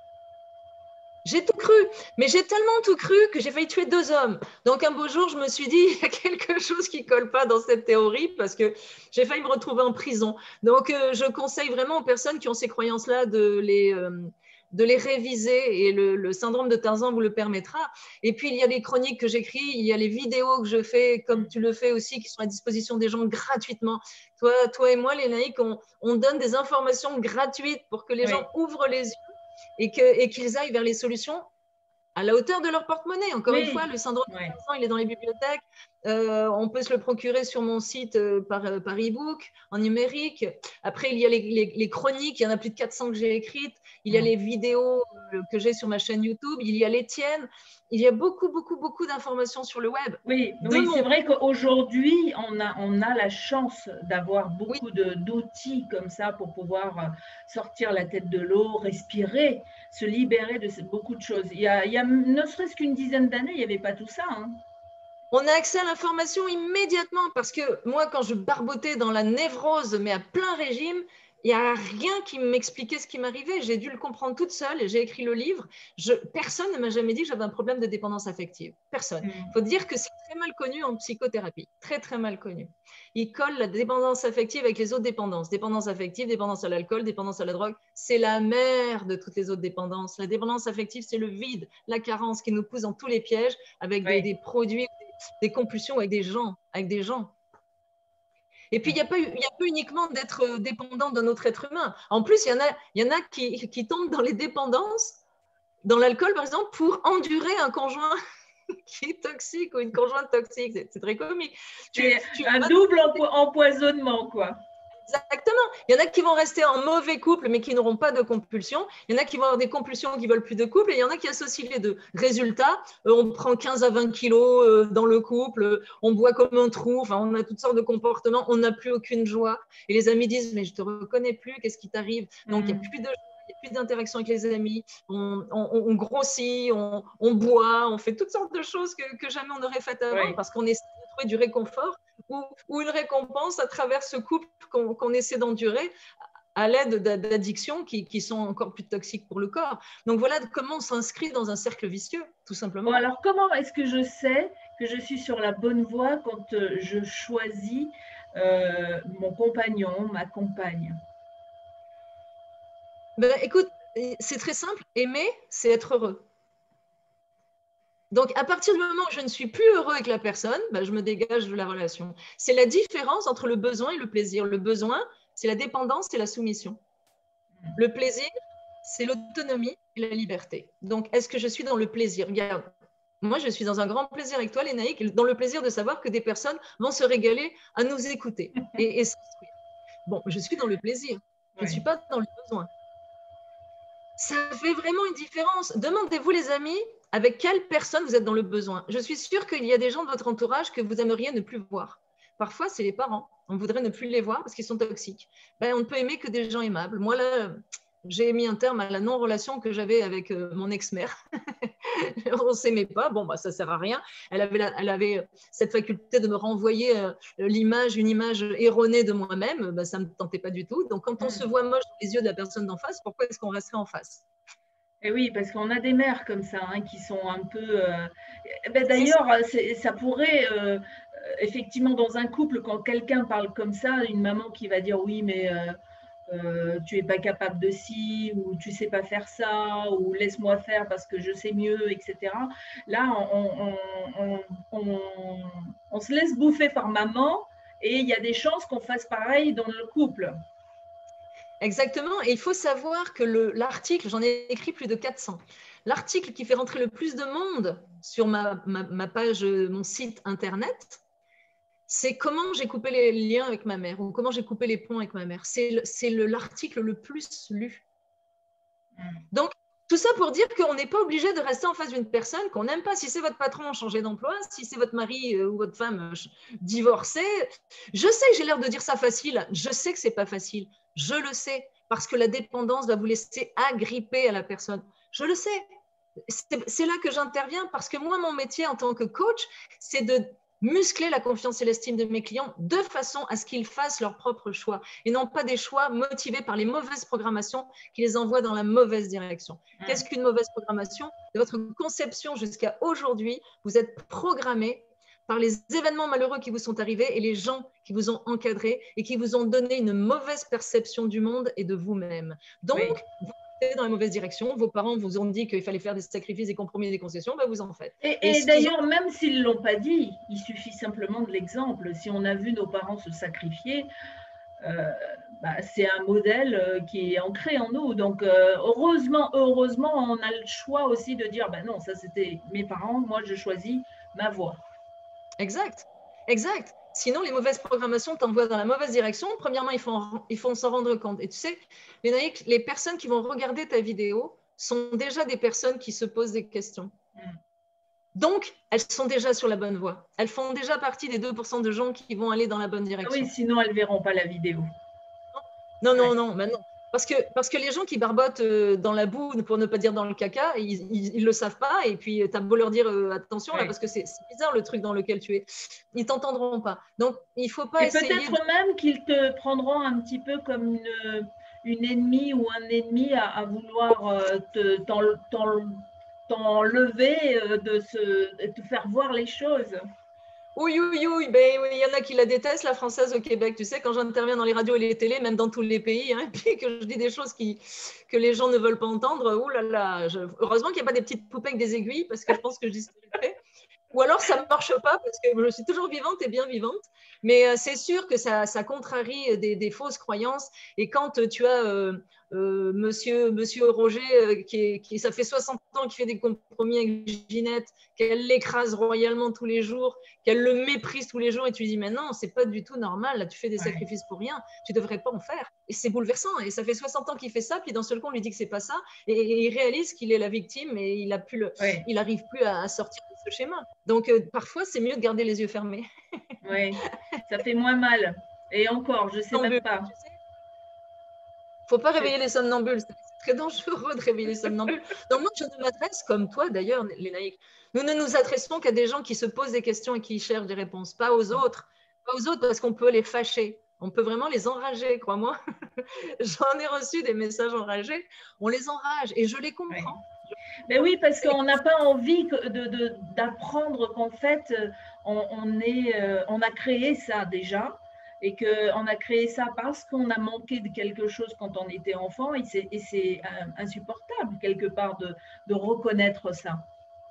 J'ai tout cru, mais j'ai tellement tout cru que j'ai failli tuer deux hommes. Donc un beau jour, je me suis dit, il y a quelque chose qui ne colle pas dans cette théorie parce que j'ai failli me retrouver en prison. Donc euh, je conseille vraiment aux personnes qui ont ces croyances-là de les, euh, de les réviser et le, le syndrome de Tarzan vous le permettra. Et puis il y a les chroniques que j'écris, il y a les vidéos que je fais, comme tu le fais aussi, qui sont à disposition des gens gratuitement. Toi, toi et moi, Lénaïque, on, on donne des informations gratuites pour que les oui. gens ouvrent les yeux et qu'ils aillent vers les solutions à la hauteur de leur porte-monnaie. Encore oui. une fois, le syndrome de Tarzan, oui. il est dans les bibliothèques. Euh, on peut se le procurer sur mon site euh, par, euh, par e-book, en numérique. Après, il y a les, les, les chroniques, il y en a plus de quatre cents que j'ai écrites. Il y a les vidéos euh, que j'ai sur ma chaîne YouTube. Il y a les tiennes. Il y a beaucoup, beaucoup, beaucoup d'informations sur le web. Oui, oui mon... c'est vrai qu'aujourd'hui, on a, on a la chance d'avoir beaucoup oui. d'outils comme ça pour pouvoir sortir la tête de l'eau, respirer, se libérer de beaucoup de choses. Il y a, il y a ne serait-ce qu'une dizaine d'années, il n'y avait pas tout ça. Hein. On a accès à l'information immédiatement parce que moi, quand je barbotais dans la névrose, mais à plein régime, il n'y a rien qui m'expliquait ce qui m'arrivait. J'ai dû le comprendre toute seule et j'ai écrit le livre. Je, personne ne m'a jamais dit que j'avais un problème de dépendance affective. Personne. Il mmh. faut dire que c'est très mal connu en psychothérapie. Très, très mal connu. Il colle la dépendance affective avec les autres dépendances. Dépendance affective, dépendance à l'alcool, dépendance à la drogue. C'est la mère de toutes les autres dépendances. La dépendance affective, c'est le vide, la carence qui nous pousse dans tous les pièges avec oui. des, des produits, des, des compulsions avec des gens. Avec des gens. Et puis, il n'y a, a pas uniquement d'être dépendant d'un autre être humain. En plus, il y en a, il y en a qui, qui tombent dans les dépendances, dans l'alcool, par exemple, pour endurer un conjoint qui est toxique ou une conjointe toxique. C'est très comique. Tu, tu un double empo empoisonnement, quoi. Exactement. Il y en a qui vont rester en mauvais couple, mais qui n'auront pas de compulsion. Il y en a qui vont avoir des compulsions qui ne veulent plus de couple. Et il y en a qui associent les deux. Résultat, euh, on prend quinze à vingt kilos euh, dans le couple, on boit comme un trou, enfin, on a toutes sortes de comportements, on n'a plus aucune joie. Et les amis disent, mais je ne te reconnais plus, qu'est-ce qui t'arrive? Donc, il mmh. n'y a plus de il n'y a plus d'interaction avec les amis, on, on, on grossit, on, on boit, on fait toutes sortes de choses que, que jamais on n'aurait faites avant oui. parce qu'on essaie de trouver du réconfort ou, ou une récompense à travers ce couple qu'on qu'on essaie d'endurer à l'aide d'addictions qui, qui sont encore plus toxiques pour le corps. Donc voilà comment on s'inscrit dans un cercle vicieux, tout simplement. Bon, alors comment est-ce que je sais que je suis sur la bonne voie quand je choisis euh, mon compagnon, ma compagne? Ben, écoute, c'est très simple. Aimer, c'est être heureux. Donc, à partir du moment où je ne suis plus heureux avec la personne, ben, je me dégage de la relation. C'est la différence entre le besoin et le plaisir. Le besoin, c'est la dépendance et la soumission. Le plaisir, c'est l'autonomie et la liberté. Donc, est-ce que je suis dans le plaisir? Regarde, Moi, je suis dans un grand plaisir avec toi, Lénaïque, dans le plaisir de savoir que des personnes vont se régaler à nous écouter et, et s'instruire. Bon, je suis dans le plaisir, je ne Oui. suis pas dans le besoin. Ça fait vraiment une différence. Demandez-vous, les amis, avec quelle personne vous êtes dans le besoin. Je suis sûre qu'il y a des gens de votre entourage que vous aimeriez ne plus voir. Parfois, c'est les parents. On voudrait ne plus les voir parce qu'ils sont toxiques. Ben, on ne peut aimer que des gens aimables. Moi, là, j'ai mis un terme à la non-relation que j'avais avec euh, mon ex-mère. On ne s'aimait pas. Bon, bah, ça ne sert à rien. Elle avait, la, elle avait cette faculté de me renvoyer euh, l'image, une image erronée de moi-même. Ben, ça ne me tentait pas du tout. Donc, quand on se voit moche dans les yeux de la personne d'en face, pourquoi est-ce qu'on resterait en face? Et oui, parce qu'on a des mères comme ça, hein, qui sont un peu… Euh… Ben, d'ailleurs, ça pourrait, euh, effectivement, dans un couple, quand quelqu'un parle comme ça, une maman qui va dire oui, mais euh, euh, tu n'es pas capable de ci, ou tu ne sais pas faire ça, ou laisse-moi faire parce que je sais mieux, et cetera. Là, on, on, on, on, on se laisse bouffer par maman, et il y a des chances qu'on fasse pareil dans le couple. Exactement, et il faut savoir que l'article, j'en ai écrit plus de quatre cents, l'article qui fait rentrer le plus de monde sur ma, ma, ma page, mon site internet, c'est comment j'ai coupé les liens avec ma mère, ou comment j'ai coupé les ponts avec ma mère. C'est l'article le, le plus lu. Donc, tout ça pour dire qu'on n'est pas obligé de rester en face d'une personne qu'on n'aime pas. Si c'est votre patron changé d'emploi, si c'est votre mari ou votre femme divorcée, je sais que j'ai l'air de dire ça facile, je sais que ce n'est pas facile, je le sais, parce que la dépendance va vous laisser agripper à la personne. Je le sais. C'est là que j'interviens, parce que moi, mon métier en tant que coach, c'est de muscler la confiance et l'estime de mes clients de façon à ce qu'ils fassent leur propre choix et non pas des choix motivés par les mauvaises programmations qui les envoient dans la mauvaise direction. Mmh. Qu'est-ce qu'une mauvaise programmation? De votre conception jusqu'à aujourd'hui, vous êtes programmé par les événements malheureux qui vous sont arrivés et les gens qui vous ont encadré et qui vous ont donné une mauvaise perception du monde et de vous-même. Donc, oui. vous dans la mauvaise direction, vos parents vous ont dit qu'il fallait faire des sacrifices, des compromis, des concessions, ben vous en faites. Et, et, et d'ailleurs, ont... même s'ils ne l'ont pas dit, il suffit simplement de l'exemple. Si on a vu nos parents se sacrifier, euh, bah, c'est un modèle qui est ancré en nous. Donc, euh, heureusement, heureusement, on a le choix aussi de dire, bah non, ça c'était mes parents, moi je choisis ma voie. Exact, exact. Sinon, les mauvaises programmations t'envoient dans la mauvaise direction. Premièrement, il faut, il faut s'en rendre compte. Et tu sais, Lénaïque, les personnes qui vont regarder ta vidéo sont déjà des personnes qui se posent des questions. Mm. Donc, elles sont déjà sur la bonne voie. Elles font déjà partie des deux pour cent de gens qui vont aller dans la bonne direction. Oui, sinon, elles ne verront pas la vidéo. Non, non, ouais. non, ben non. Parce que, parce que les gens qui barbotent dans la boue, pour ne pas dire dans le caca, ils ne le savent pas. Et puis, tu as beau leur dire euh, attention, oui. là, parce que c'est bizarre le truc dans lequel tu es. Ils ne t'entendront pas. Donc, il ne faut pas et essayer… Et peut-être de... même qu'ils te prendront un petit peu comme une, une ennemie ou un ennemi à, à vouloir euh, t'enlever, euh, de, se, de te faire voir les choses. Oui, oui, oui, ben, oui, il y en a qui la détestent, la française au Québec. Tu sais, quand j'interviens dans les radios et les télés, même dans tous les pays, hein, puis que je dis des choses qui, que les gens ne veulent pas entendre, oh là là, je... heureusement qu'il n'y a pas des petites poupées avec des aiguilles, parce que je pense que je dis ce que je fais. Ou alors, ça ne marche pas, parce que je suis toujours vivante et bien vivante. Mais euh, c'est sûr que ça, ça contrarie des, des fausses croyances. Et quand euh, tu as euh, euh, monsieur, monsieur Roger, euh, qui, est, qui ça fait soixante ans, qui fait des compromis avec Ginette, qu'elle l'écrase royalement tous les jours, qu'elle le méprise tous les jours, et tu lui dis, mais non, c'est pas du tout normal, là, tu fais des ouais. sacrifices pour rien, tu devrais pas en faire. Et c'est bouleversant. Et ça fait soixante ans qu'il fait ça, puis d'un seul coup, on lui dit que c'est pas ça, et, et il réalise qu'il est la victime, et il a plus le, ouais. il arrive plus à, à sortir de ce schéma. Donc, euh, parfois, c'est mieux de garder les yeux fermés. Oui, ça fait moins mal. Et encore, je ne sais même pas. Il ne faut pas réveiller les somnambules. C'est très dangereux de réveiller les somnambules. Donc, moi, je ne m'adresse, comme toi d'ailleurs, Lénaïque, nous ne nous adressons qu'à des gens qui se posent des questions et qui cherchent des réponses, pas aux autres. Pas aux autres parce qu'on peut les fâcher. On peut vraiment les enrager, crois-moi. J'en ai reçu des messages enragés. On les enrage et je les comprends. Oui. Mais oui, parce qu'on n'a pas envie d'apprendre qu'en fait, on, on, est, on a créé ça déjà et qu'on a créé ça parce qu'on a manqué de quelque chose quand on était enfant et c'est insupportable quelque part de, de reconnaître ça.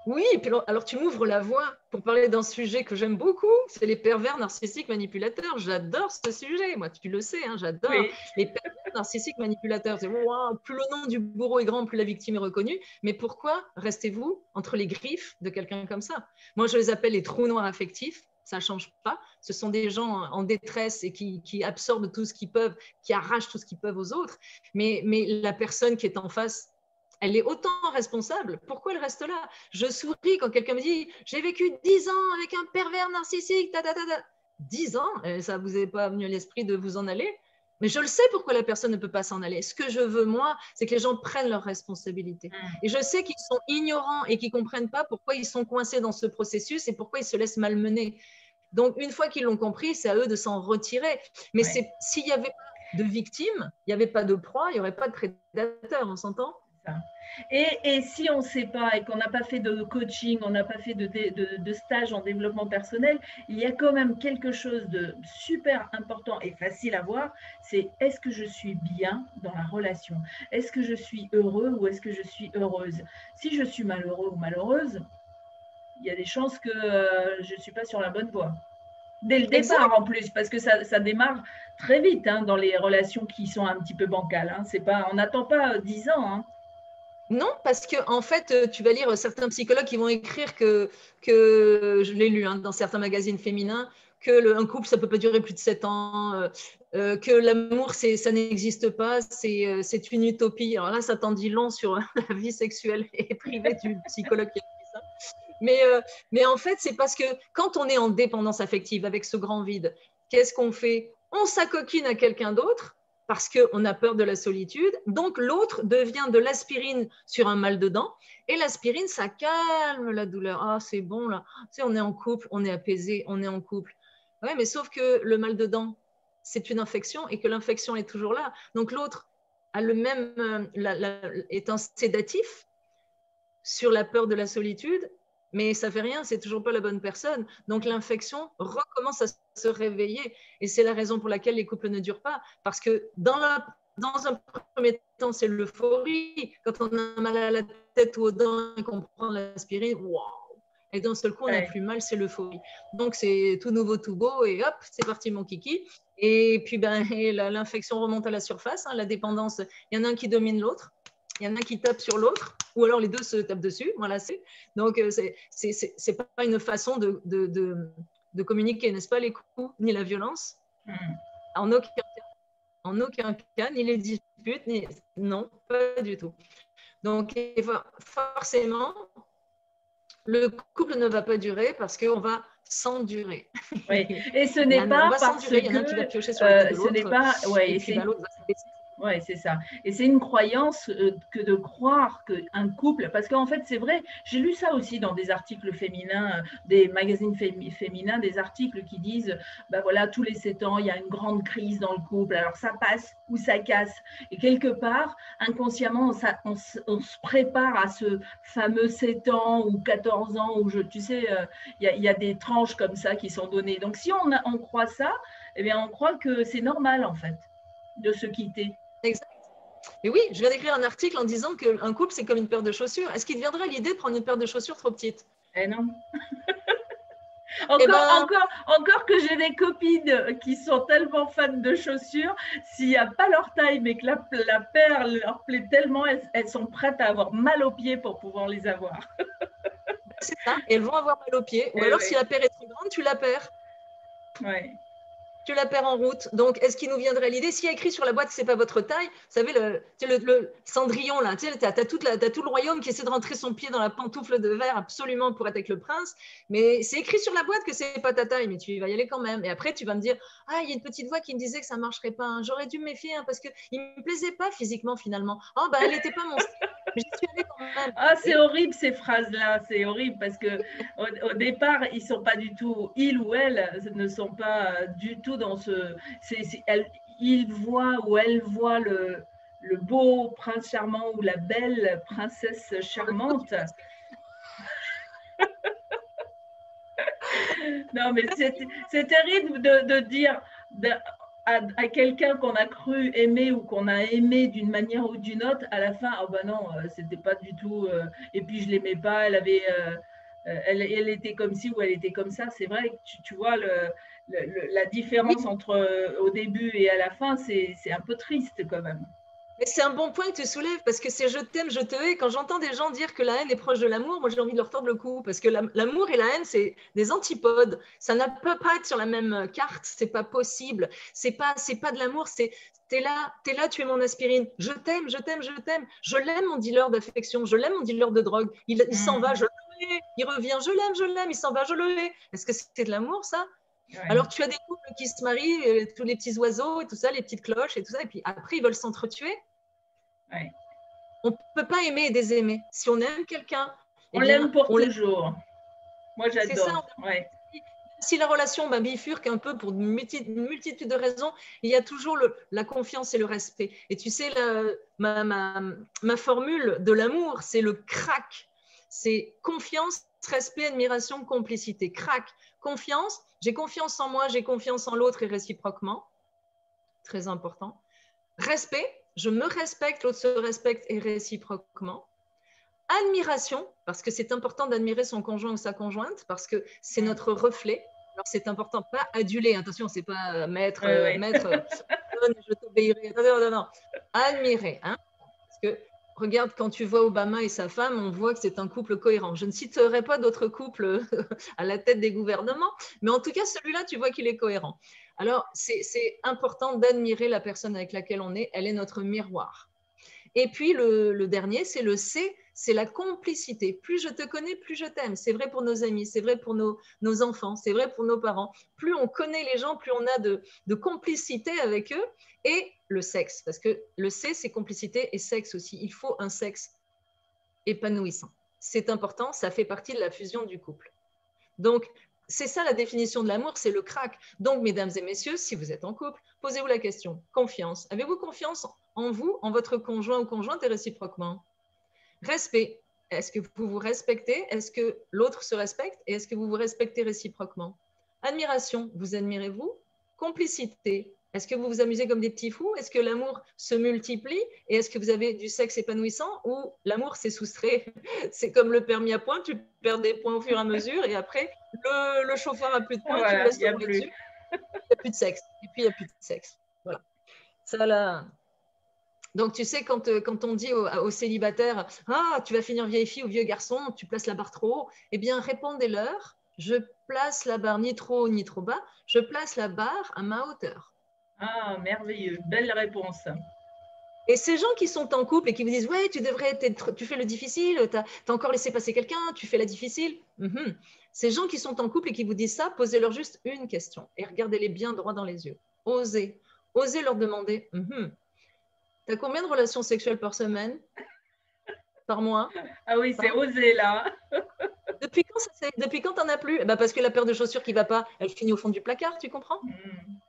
Oui, et puis alors, alors tu m'ouvres la voie pour parler d'un sujet que j'aime beaucoup, c'est les pervers narcissiques manipulateurs. J'adore ce sujet, moi tu le sais, hein, j'adore Oui. les pervers narcissiques manipulateurs. C'est, wow, plus le nom du bourreau est grand, plus la victime est reconnue. Mais pourquoi restez-vous entre les griffes de quelqu'un comme ça? Moi je les appelle les trous noirs affectifs. Ça ne change pas. Ce sont des gens en détresse et qui, qui absorbent tout ce qu'ils peuvent, qui arrachent tout ce qu'ils peuvent aux autres. Mais, mais la personne qui est en face, elle est autant responsable. Pourquoi elle reste là? Je souris quand quelqu'un me dit « J'ai vécu dix ans avec un pervers narcissique. Ta, ta, ta, ta. » dix ans, ça ne vous est pas venu à l'esprit de vous en aller? Mais je le sais pourquoi la personne ne peut pas s'en aller. Ce que je veux, moi, c'est que les gens prennent leurs responsabilités. Et je sais qu'ils sont ignorants et qu'ils ne comprennent pas pourquoi ils sont coincés dans ce processus et pourquoi ils se laissent malmener. Donc, une fois qu'ils l'ont compris, c'est à eux de s'en retirer. Mais ouais. S'il n'y avait pas de victimes, il n'y avait pas de proie, il n'y aurait pas de prédateurs, on s'entend? Et, et si on ne sait pas et qu'on n'a pas fait de coaching, on n'a pas fait de, de, de stage en développement personnel, il y a quand même quelque chose de super important et facile à voir, c'est est-ce que je suis bien dans la relation? Est-ce que je suis heureux ou est-ce que je suis heureuse? Si je suis malheureux ou malheureuse, il y a des chances que euh, je ne suis pas sur la bonne voie. Dès le départ exact. En plus, parce que ça, ça démarre très vite hein, dans les relations qui sont un petit peu bancales. Hein. C'est pas, on n'attend pas dix ans. Hein. Non, parce que en fait, tu vas lire certains psychologues qui vont écrire que, que je l'ai lu hein, dans certains magazines féminins, que le, un couple, ça ne peut pas durer plus de sept ans, euh, euh, que l'amour, ça n'existe pas, c'est une utopie. Alors là, ça t'en dit long sur la vie sexuelle et privée du psychologue qui a écrit ça. Mais, euh, mais en fait, c'est parce que quand on est en dépendance affective avec ce grand vide, qu'est-ce qu'on fait? On s'acoquine à quelqu'un d'autre parce qu'on a peur de la solitude. Donc, l'autre devient de l'aspirine sur un mal de dents. Et l'aspirine, ça calme la douleur. Ah, c'est bon, là. Tu sais, on est en couple, on est apaisé, on est en couple. Oui, mais sauf que le mal de dents, c'est une infection et que l'infection est toujours là. Donc, l'autre a le même, euh, la, la, est un sédatif sur la peur de la solitude, mais ça ne fait rien, c'est toujours pas la bonne personne. Donc l'infection recommence à se réveiller. Et c'est la raison pour laquelle les couples ne durent pas. Parce que dans, la, dans un premier temps, c'est l'euphorie. Quand on a mal à la tête ou aux dents et qu'on prend l'aspirine, waouh! Et d'un seul coup, on n'a ouais. plus mal, c'est l'euphorie. Donc c'est tout nouveau, tout beau, et hop, c'est parti mon kiki. Et puis ben, l'infection remonte à la surface, hein, la dépendance, il y en a un qui domine l'autre. Il y en a qui tapent sur l'autre, ou alors les deux se tapent dessus. Voilà, donc, ce n'est pas une façon de, de, de, de communiquer, n'est-ce pas, les coups, ni la violence. Mm. En aucun cas, en aucun cas, ni les disputes, ni... non, pas du tout. Donc, forcément, le couple ne va pas durer parce qu'on va s'endurer. Oui. Et ce n'est pas parce que... Il y en a un qui va piocher sur la tête de l'autre. Ce n'est pas... Ouais, et puis ben, l'autre va se baisser. Oui, c'est ça. Et c'est une croyance euh, que de croire qu'un couple, parce qu'en fait, c'est vrai, j'ai lu ça aussi dans des articles féminins, des magazines fémi féminins, des articles qui disent, ben voilà, tous les sept ans, il y a une grande crise dans le couple, alors ça passe ou ça casse. Et quelque part, inconsciemment, ça, on, on se prépare à ce fameux sept ans ou quatorze ans, où je, tu sais, il euh, y, y a des tranches comme ça qui sont données. Donc, si on, a, on croit ça, eh bien, on croit que c'est normal, en fait, de se quitter. Exact. Et oui, je viens d'écrire un article en disant qu'un couple, c'est comme une paire de chaussures. Est-ce qu'il te viendrait l'idée de prendre une paire de chaussures trop petite? Eh non. encore, eh ben... encore, encore que j'ai des copines qui sont tellement fans de chaussures, s'il n'y a pas leur taille, mais que la, la paire leur plaît tellement, elles, elles sont prêtes à avoir mal aux pieds pour pouvoir les avoir. C'est ça, elles vont avoir mal aux pieds. Ou eh alors, ouais. si la paire est trop grande, tu la perds. Ouais. Tu la perds en route. Donc, est-ce qu'il nous viendrait l'idée, s'il y a écrit sur la boîte que ce n'est pas votre taille, vous savez, le, le, le Cendrillon, là, tu sais, as, as, as tout le royaume qui essaie de rentrer son pied dans la pantoufle de verre absolument pour être avec le prince, mais c'est écrit sur la boîte que ce n'est pas ta taille, mais tu vas y aller quand même. Et après, tu vas me dire, ah, il y a une petite voix qui me disait que ça ne marcherait pas. Hein. J'aurais dû me méfier hein, parce qu'il ne me plaisait pas physiquement, finalement. Oh, ben, elle n'était pas mon style. J'y suis allée quand même. Ah, c'est horrible ces phrases-là, c'est horrible parce que au, au départ, ils sont pas du tout, il ou elle ne sont pas du tout dans ce, c'est, c'est, elle, il voit ou elle voit le, le beau prince charmant ou la belle princesse charmante. Non, mais c'est terrible de, de dire, de, à, à quelqu'un qu'on a cru aimer ou qu'on a aimé d'une manière ou d'une autre, à la fin, oh ben non, euh, c'était pas du tout. Euh, et puis je l'aimais pas, elle avait, euh, elle, elle était comme ci ou elle était comme ça. C'est vrai que tu, tu vois le, le, le, la Oui, différence entre euh, au début et à la fin, c'est un peu triste quand même. mais c'est un bon point que tu soulèves parce que c'est je t'aime, je te hais. Quand j'entends des gens dire que la haine est proche de l'amour, moi j'ai envie de leur tordre le cou parce que l'amour et la haine, c'est des antipodes. Ça ne peut pas être sur la même carte, c'est pas possible. C'est pas, c'est pas de l'amour, c'est t'es là, t'es là, tu es mon aspirine. Je t'aime, je t'aime, je t'aime. Je l'aime, mon dealer d'affection, je l'aime, mon dealer de drogue. Il, il s'en va, je le hais. Il revient, je l'aime, je l'aime, il s'en va, je le hais. Est-ce que c'est de l'amour, ça? Ouais. Alors, tu as des couples qui se marient, euh, tous les petits oiseaux et tout ça, les petites cloches et tout ça, et puis après, ils veulent s'entretuer. Ouais. On ne peut pas aimer et désaimer. Si on aime quelqu'un, eh on l'aime pour on toujours. Moi, c'est ça. j'adore. Ouais. Si la relation bah, bifurque un peu pour une multitude de raisons, il y a toujours le, la confiance et le respect. Et tu sais, la, ma, ma, ma formule de l'amour, c'est le crack. C'est confiance, respect, admiration, complicité. Crack, confiance. J'ai confiance en moi, j'ai confiance en l'autre et réciproquement. Très important. Respect, je me respecte, l'autre se respecte et réciproquement. Admiration, parce que c'est important d'admirer son conjoint ou sa conjointe, parce que c'est notre reflet. Alors c'est important, pas aduler, attention, c'est pas maître, ouais, ouais. maître, je t'obéirai. Non, non, non, non. Admirer, hein, parce que regarde, quand tu vois Obama et sa femme, on voit que c'est un couple cohérent. Je ne citerai pas d'autres couples à la tête des gouvernements, mais en tout cas, celui-là, tu vois qu'il est cohérent. Alors, c'est important d'admirer la personne avec laquelle on est. Elle est notre miroir. Et puis, le, le dernier, c'est le C, c'est la complicité. Plus je te connais, plus je t'aime. C'est vrai pour nos amis, c'est vrai pour nos, nos enfants, c'est vrai pour nos parents. Plus on connaît les gens, plus on a de, de complicité avec eux. Et le sexe, parce que le C, c'est complicité et sexe aussi. Il faut un sexe épanouissant. C'est important, ça fait partie de la fusion du couple. Donc, c'est ça la définition de l'amour, c'est le crack. Donc, mesdames et messieurs, si vous êtes en couple, posez-vous la question. Confiance. Avez-vous confiance en vous, en votre conjoint ou conjointe et réciproquement? Respect. Est-ce que vous vous respectez? Est-ce que l'autre se respecte? Et est-ce que vous vous respectez réciproquement? Admiration. Vous admirez-vous? Complicité. Est-ce que vous vous amusez comme des petits fous? Est-ce que l'amour se multiplie? Et est-ce que vous avez du sexe épanouissant ou l'amour s'est soustrait? C'est comme le permis à points, tu perds des points au fur et à mesure et après, le, le chauffeur n'a plus de points, Voilà, tu le laisses il n'y a tomber plus. dessus. Il n'y a plus de sexe. Et puis, il n'y a plus de sexe. Voilà. Ça, là... Donc, tu sais, quand, quand on dit aux, aux célibataires « Ah, tu vas finir vieille fille ou vieux garçon, tu places la barre trop haut », eh bien, répondez-leur « Je place la barre ni trop haut ni trop bas, je place la barre à ma hauteur. » Ah, merveilleux, belle réponse. Et ces gens qui sont en couple et qui vous disent « Ouais, tu devrais, être, tu fais le difficile, tu as, as encore laissé passer quelqu'un, tu fais la difficile. Mm-hmm. » Ces gens qui sont en couple et qui vous disent ça, posez-leur juste une question et regardez-les bien droit dans les yeux. Osez, osez leur demander mm-hmm. « Tu as combien de relations sexuelles par semaine? Par mois? » Ah oui, c'est osé là. Depuis quand ça Depuis quand t'en as plus? Bah parce que la paire de chaussures qui va pas, elle finit au fond du placard, tu comprends? Mm.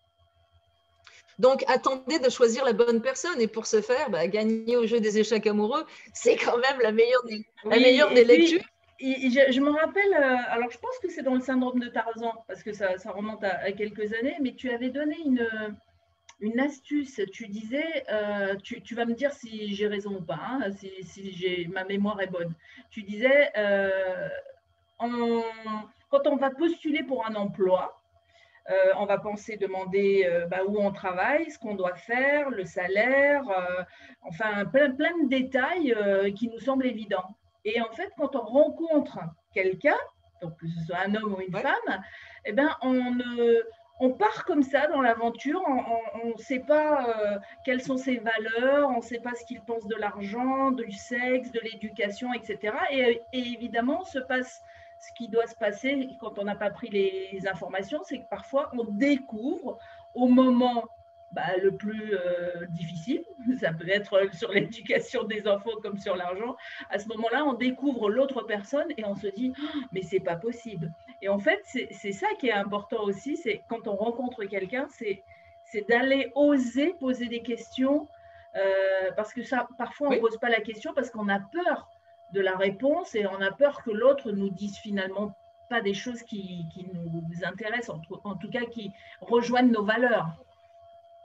Donc, attendez de choisir la bonne personne. Et pour ce faire, bah, gagner au jeu des échecs amoureux, c'est quand même la meilleure des, oui, la meilleure des puis, lectures. Je, je me rappelle, alors je pense que c'est dans le syndrome de Tarzan, parce que ça, ça remonte à, à quelques années, mais tu avais donné une, une astuce. Tu disais, euh, tu, tu vas me dire si j'ai raison ou pas, hein, si, si j'ai, ma mémoire est bonne. Tu disais, euh, on, quand on va postuler pour un emploi, euh, on va penser demander euh, bah, où on travaille, ce qu'on doit faire, le salaire, euh, enfin plein, plein de détails euh, qui nous semblent évidents. Et en fait, quand on rencontre quelqu'un, donc que ce soit un homme ou une ouais. femme, eh ben, on, euh, on part comme ça dans l'aventure, on ne sait pas euh, quelles sont ses valeurs, on ne sait pas ce qu'il pense de l'argent, du sexe, de l'éducation, et cetera. Et, et évidemment, se passe ce qui doit se passer quand on n'a pas pris les informations, c'est que parfois on découvre au moment bah, le plus euh, difficile, ça peut être sur l'éducation des enfants comme sur l'argent, à ce moment-là on découvre l'autre personne et on se dit oh, mais c'est pas possible. Et en fait c'est ça qui est important aussi, c'est quand on rencontre quelqu'un, c'est d'aller oser poser des questions euh, parce que ça, parfois on ne oui. pose pas la question parce qu'on a peur de la réponse et on a peur que l'autre nous dise finalement pas des choses qui, qui nous intéressent, en tout, en tout cas qui rejoignent nos valeurs.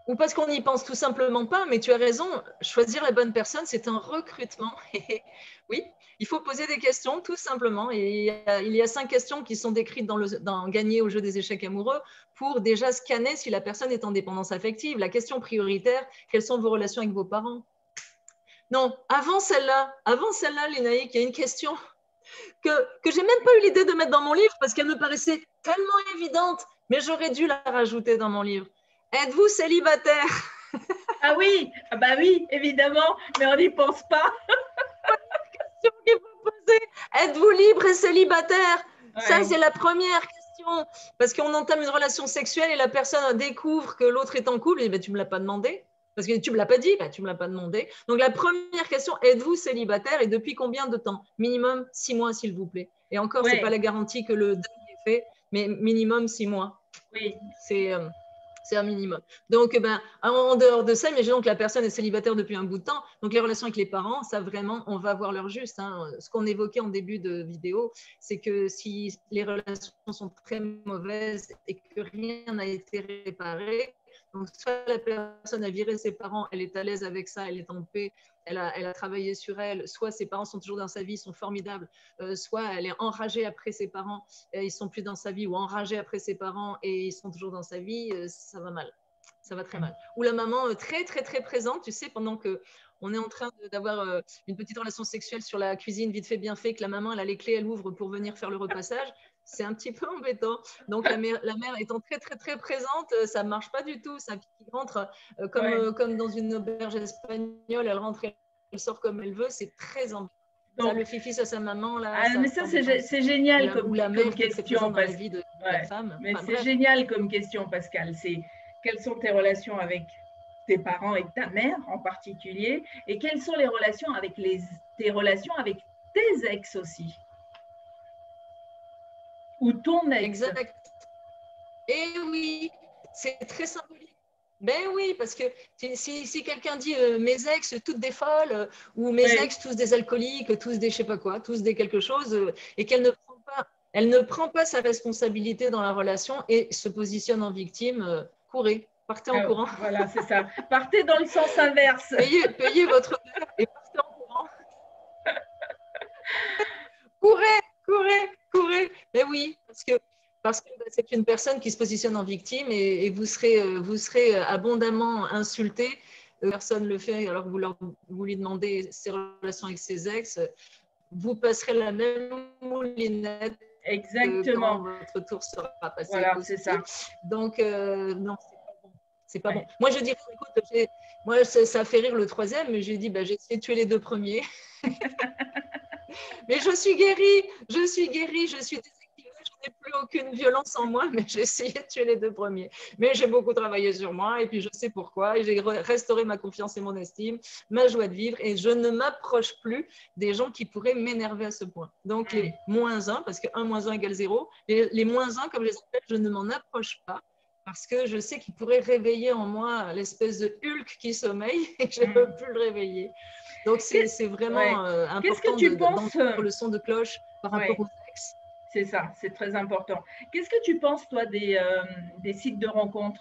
ou parce qu'on n'y pense tout simplement pas, mais tu as raison, choisir la bonne personne, c'est un recrutement. Oui, il faut poser des questions tout simplement. Et il y a, il y a cinq questions qui sont décrites dans, le, dans Gagner au jeu des échecs amoureux pour déjà scanner si la personne est en dépendance affective. La question prioritaire, quelles sont vos relations avec vos parents? Non, avant celle-là, avant celle-là, Lénaïque, il y a une question que, que j'ai même pas eu l'idée de mettre dans mon livre parce qu'elle me paraissait tellement évidente, mais j'aurais dû la rajouter dans mon livre. Êtes-vous célibataire? Ah oui, ah bah oui, évidemment, mais on n'y pense pas. Question qu'il faut poser. Êtes-vous libre et célibataire? Ouais. Ça, c'est la première question. Parce qu'on entame une relation sexuelle et la personne découvre que l'autre est en couple et ben, tu ne me l'as pas demandé. Parce que tu ne me l'as pas dit, ben, tu ne me l'as pas demandé. Donc, la première question, êtes-vous célibataire et depuis combien de temps? Minimum six mois, s'il vous plaît. Et encore, ouais. ce n'est pas la garantie que le deuil est fait, mais minimum six mois. Oui. C'est... Euh, c'est un minimum. Donc, ben, en dehors de ça, imaginons que la personne est célibataire depuis un bout de temps. Donc, les relations avec les parents, ça vraiment, on va voir leur juste. Hein. Ce qu'on évoquait en début de vidéo, c'est que si les relations sont très mauvaises et que rien n'a été réparé, donc soit la personne a viré ses parents, elle est à l'aise avec ça, elle est en paix, elle a, elle a travaillé sur elle, soit ses parents sont toujours dans sa vie, ils sont formidables, euh, soit elle est enragée après ses parents, et ils ne sont plus dans sa vie, ou enragée après ses parents et ils sont toujours dans sa vie, euh, ça va mal, ça va très mal. Ou la maman euh, très très très présente, tu sais, pendant que on est en train d'avoir euh, une petite relation sexuelle sur la cuisine vite fait bien fait, que la maman elle a les clés, elle ouvre pour venir faire le repassage. C'est un petit peu embêtant. Donc, la mère, la mère étant très, très, très présente, ça ne marche pas du tout. Sa fille qui rentre euh, comme, ouais. euh, comme dans une auberge espagnole, elle rentre, elle sort comme elle veut, c'est très embêtant. Donc, ça, le fifi à sa maman, là. Ah, ça, mais ça, c'est génial la, comme, ou la mère comme qui question. Dans parce... la vie de, de ouais. la femme. Mais enfin, c'est génial comme question, Pascal. C'est quelles sont tes relations avec tes parents et ta mère en particulier, et quelles sont les relations avec les, tes relations avec tes ex aussi? Ou ton ex. Exact. Et oui, c'est très symbolique. Ben oui, parce que si, si quelqu'un dit euh, mes ex, toutes des folles, euh, ou mes oui. ex, tous des alcooliques, tous des je sais pas quoi, tous des quelque chose, euh, et qu'elle ne prend pas, elle ne prend pas sa responsabilité dans la relation et se positionne en victime, euh, courez, partez en ah, courant. Voilà, c'est ça. Partez dans le sens inverse. Payez, payez votre et partez en courant. Courez, courez, courez. Mais oui, parce que parce que c'est une personne qui se positionne en victime et, et vous, serez, vous serez abondamment insulté. Personne ne le fait alors que vous, leur, vous lui demandez ses relations avec ses ex. Vous passerez la même moulinette. Exactement. Quand votre tour sera passé. Voilà, c'est ça. Donc, euh, non, c'est pas bon. C'est pas ouais. bon. Moi, je dis, écoute, moi, ça, ça fait rire le troisième, mais j'ai dit, bah, j'ai essayé de tuer les deux premiers. Mais je suis guérie, je suis guérie, je suis déséquilibrée, je n'ai plus aucune violence en moi, mais j'ai essayé de tuer les deux premiers. Mais j'ai beaucoup travaillé sur moi et puis je sais pourquoi. Et j'ai restauré ma confiance et mon estime, ma joie de vivre et je ne m'approche plus des gens qui pourraient m'énerver à ce point. Donc les moins un, parce que un moins un égale zéro, les, les moins un, comme je les appelle, je ne m'en approche pas. Parce que je sais qu'il pourrait réveiller en moi l'espèce de Hulk qui sommeille et je ne peux plus le réveiller. Donc, c'est vraiment ouais. euh, important que tu penses... d'entendre le son de cloche par ouais. rapport aux ex. C'est ça, c'est très important. Qu'est-ce que tu penses, toi, des, euh, des sites de rencontres?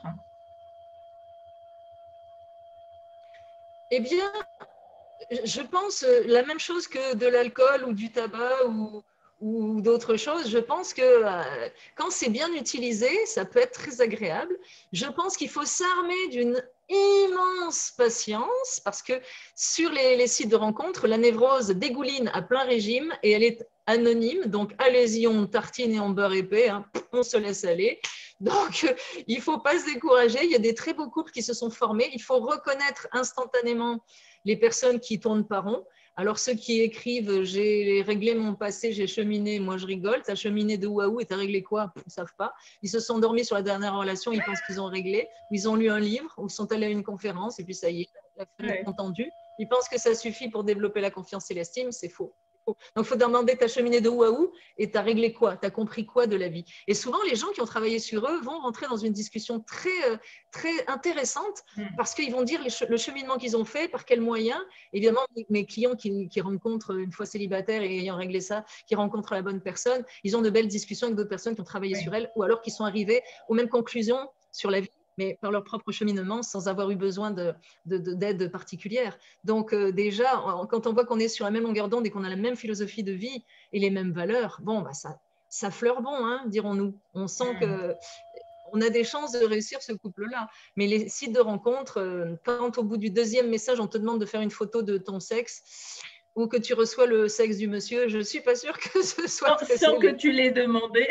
Eh bien, je pense la même chose que de l'alcool ou du tabac ou, ou d'autres choses. Je pense que euh, quand c'est bien utilisé, ça peut être très agréable. Je pense qu'il faut s'armer d'une immense patience parce que sur les, les sites de rencontres, la névrose dégouline à plein régime et elle est anonyme. Donc, allez-y, on tartine et on beurre épais, hein, on se laisse aller. Donc, euh, il ne faut pas se décourager. Il y a des très beaux couples qui se sont formés. Il faut reconnaître instantanément les personnes qui tournent par rond. Alors, ceux qui écrivent « j'ai réglé mon passé, j'ai cheminé », moi je rigole. Tu as cheminé de où à où et tu as réglé quoi? Ils ne savent pas. Ils se sont endormis sur la dernière relation, ils pensent qu'ils ont réglé. Ou ils ont lu un livre, ou sont allés à une conférence, et puis ça y est, l'affaire est entendue. Ils pensent que ça suffit pour développer la confiance et l'estime, c'est faux. Donc, il faut demander, tu as cheminé de où à où et tu as réglé quoi? Tu as compris quoi de la vie? Et souvent, les gens qui ont travaillé sur eux vont rentrer dans une discussion très, très intéressante parce qu'ils vont dire le cheminement qu'ils ont fait, par quels moyens. Évidemment, mes clients qui, qui rencontrent, une fois célibataires et ayant réglé ça, qui rencontrent la bonne personne, ils ont de belles discussions avec d'autres personnes qui ont travaillé oui. sur elles ou alors qui sont arrivées aux mêmes conclusions sur la vie mais par leur propre cheminement, sans avoir eu besoin de, de, de, d'aide particulière. Donc euh, déjà, quand on voit qu'on est sur la même longueur d'onde et qu'on a la même philosophie de vie et les mêmes valeurs, bon, bah, ça, ça fleure bon, hein, dirons-nous. On sent Mmh. que on a des chances de réussir ce couple-là. Mais les sites de rencontres, euh, quand au bout du deuxième message, on te demande de faire une photo de ton sexe ou que tu reçois le sexe du monsieur, je ne suis pas sûre que ce soit sans, très sans que scellé. tu l'aies demandé.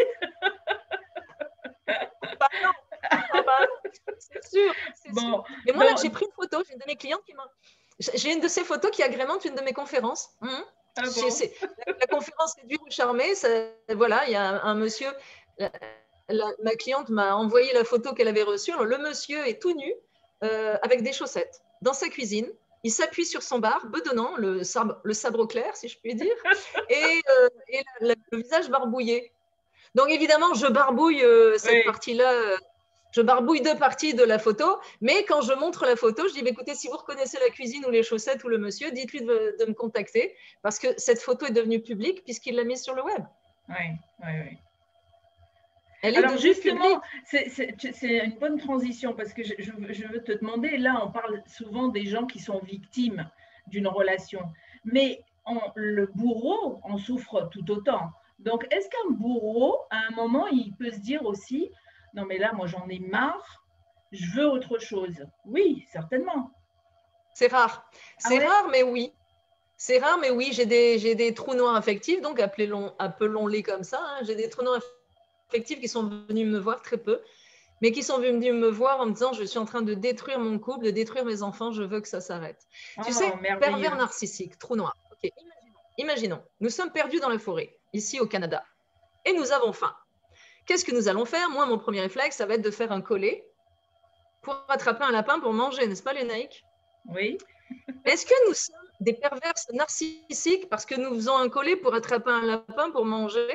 Bah non, ah bah non, c'est sûr, c'est Bon, sûr. Mais moi, bon, là, j'ai pris une photo, j'ai une de mes clientes qui m'a... J'ai une de ces photos qui agrémente une de mes conférences. Mmh. ah J'ai- bon. c'est- La, la conférence est dure ou charmée. Ça, voilà, il y a un, un monsieur... La, la- ma cliente m'a envoyé la photo qu'elle avait reçue. Alors, le monsieur est tout nu, euh, avec des chaussettes, dans sa cuisine. Il s'appuie sur son bar, bedonnant, le sabre, le sabre au clair, si je puis dire, et, euh, et la- la- le visage barbouillé. Donc, évidemment, je barbouille euh, cette Oui. partie-là. Euh, je barbouille deux parties de la photo, mais quand je montre la photo, je dis, bah, écoutez, si vous reconnaissez la cuisine ou les chaussettes ou le monsieur, dites-lui de, de me contacter, parce que cette photo est devenue publique puisqu'il l'a mise sur le web. Oui, oui, oui. Elle est Alors devenue justement, publique. c'est une bonne transition parce que je, je, je veux te demander, là on parle souvent des gens qui sont victimes d'une relation, mais on, le bourreau en souffre tout autant. Donc est-ce qu'un bourreau, à un moment, il peut se dire aussi, non mais là moi j'en ai marre, je veux autre chose? Oui, certainement. C'est rare. C'est Ah ouais? rare, mais oui. C'est rare, mais oui, j'ai des, j'ai des trous noirs affectifs, donc appelons, appelons-les comme ça. Hein. J'ai des trous noirs affectifs qui sont venus me voir très peu, mais qui sont venus me voir en me disant, je suis en train de détruire mon couple, de détruire mes enfants, je veux que ça s'arrête. Oh, Tu sais, merveilleux. pervers narcissique, trou noir. Okay. Imaginons, imaginons, nous sommes perdus dans la forêt, ici au Canada, et nous avons faim. Qu'est-ce que nous allons faire? Moi, mon premier réflexe, ça va être de faire un collet pour attraper un lapin pour manger, n'est-ce pas, Lénaïque? Oui. Est-ce que nous sommes des perverses narcissiques parce que nous faisons un collet pour attraper un lapin pour manger?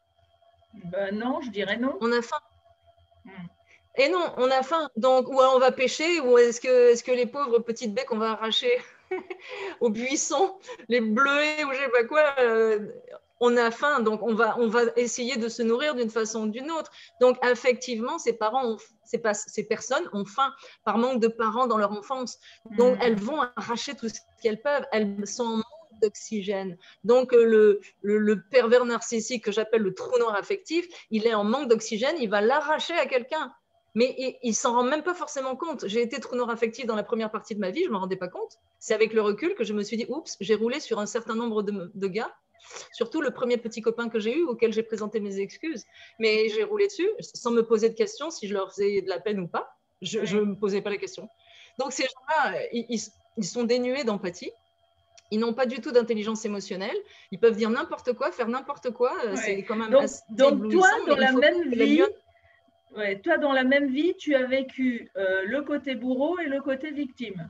Ben non, je dirais non. On a faim. Hmm. Et non, on a faim. Donc, ou on va pêcher, ou est-ce que, est-ce que les pauvres petites baies qu'on va arracher au buisson, les bleuets ou je sais pas quoi, euh, on a faim, donc on va, on va essayer de se nourrir d'une façon ou d'une autre. Donc, effectivement, ces parents, ont, ces, pas, ces personnes ont faim par manque de parents dans leur enfance. Donc, mmh. elles vont arracher tout ce qu'elles peuvent. Elles sont en manque d'oxygène. Donc, le, le, le pervers narcissique que j'appelle le trou noir affectif, il est en manque d'oxygène, il va l'arracher à quelqu'un. Mais il ne s'en rend même pas forcément compte. J'ai été trou noir affectif dans la première partie de ma vie, je ne m'en rendais pas compte. C'est avec le recul que je me suis dit, oups, j'ai roulé sur un certain nombre de, de gars, surtout le premier petit copain que j'ai eu, auquel j'ai présenté mes excuses. Mais j'ai roulé dessus sans me poser de questions si je leur faisais de la peine ou pas. Je ne oui. me posais pas la question. Donc ces gens-là, ils, ils sont dénués d'empathie. Ils n'ont pas du tout d'intelligence émotionnelle. Ils peuvent dire n'importe quoi, faire n'importe quoi. Oui. C'est quand même donc, assez donc toi, dans la même vie, la ouais, toi, dans la même vie, tu as vécu euh, le côté bourreau et le côté victime.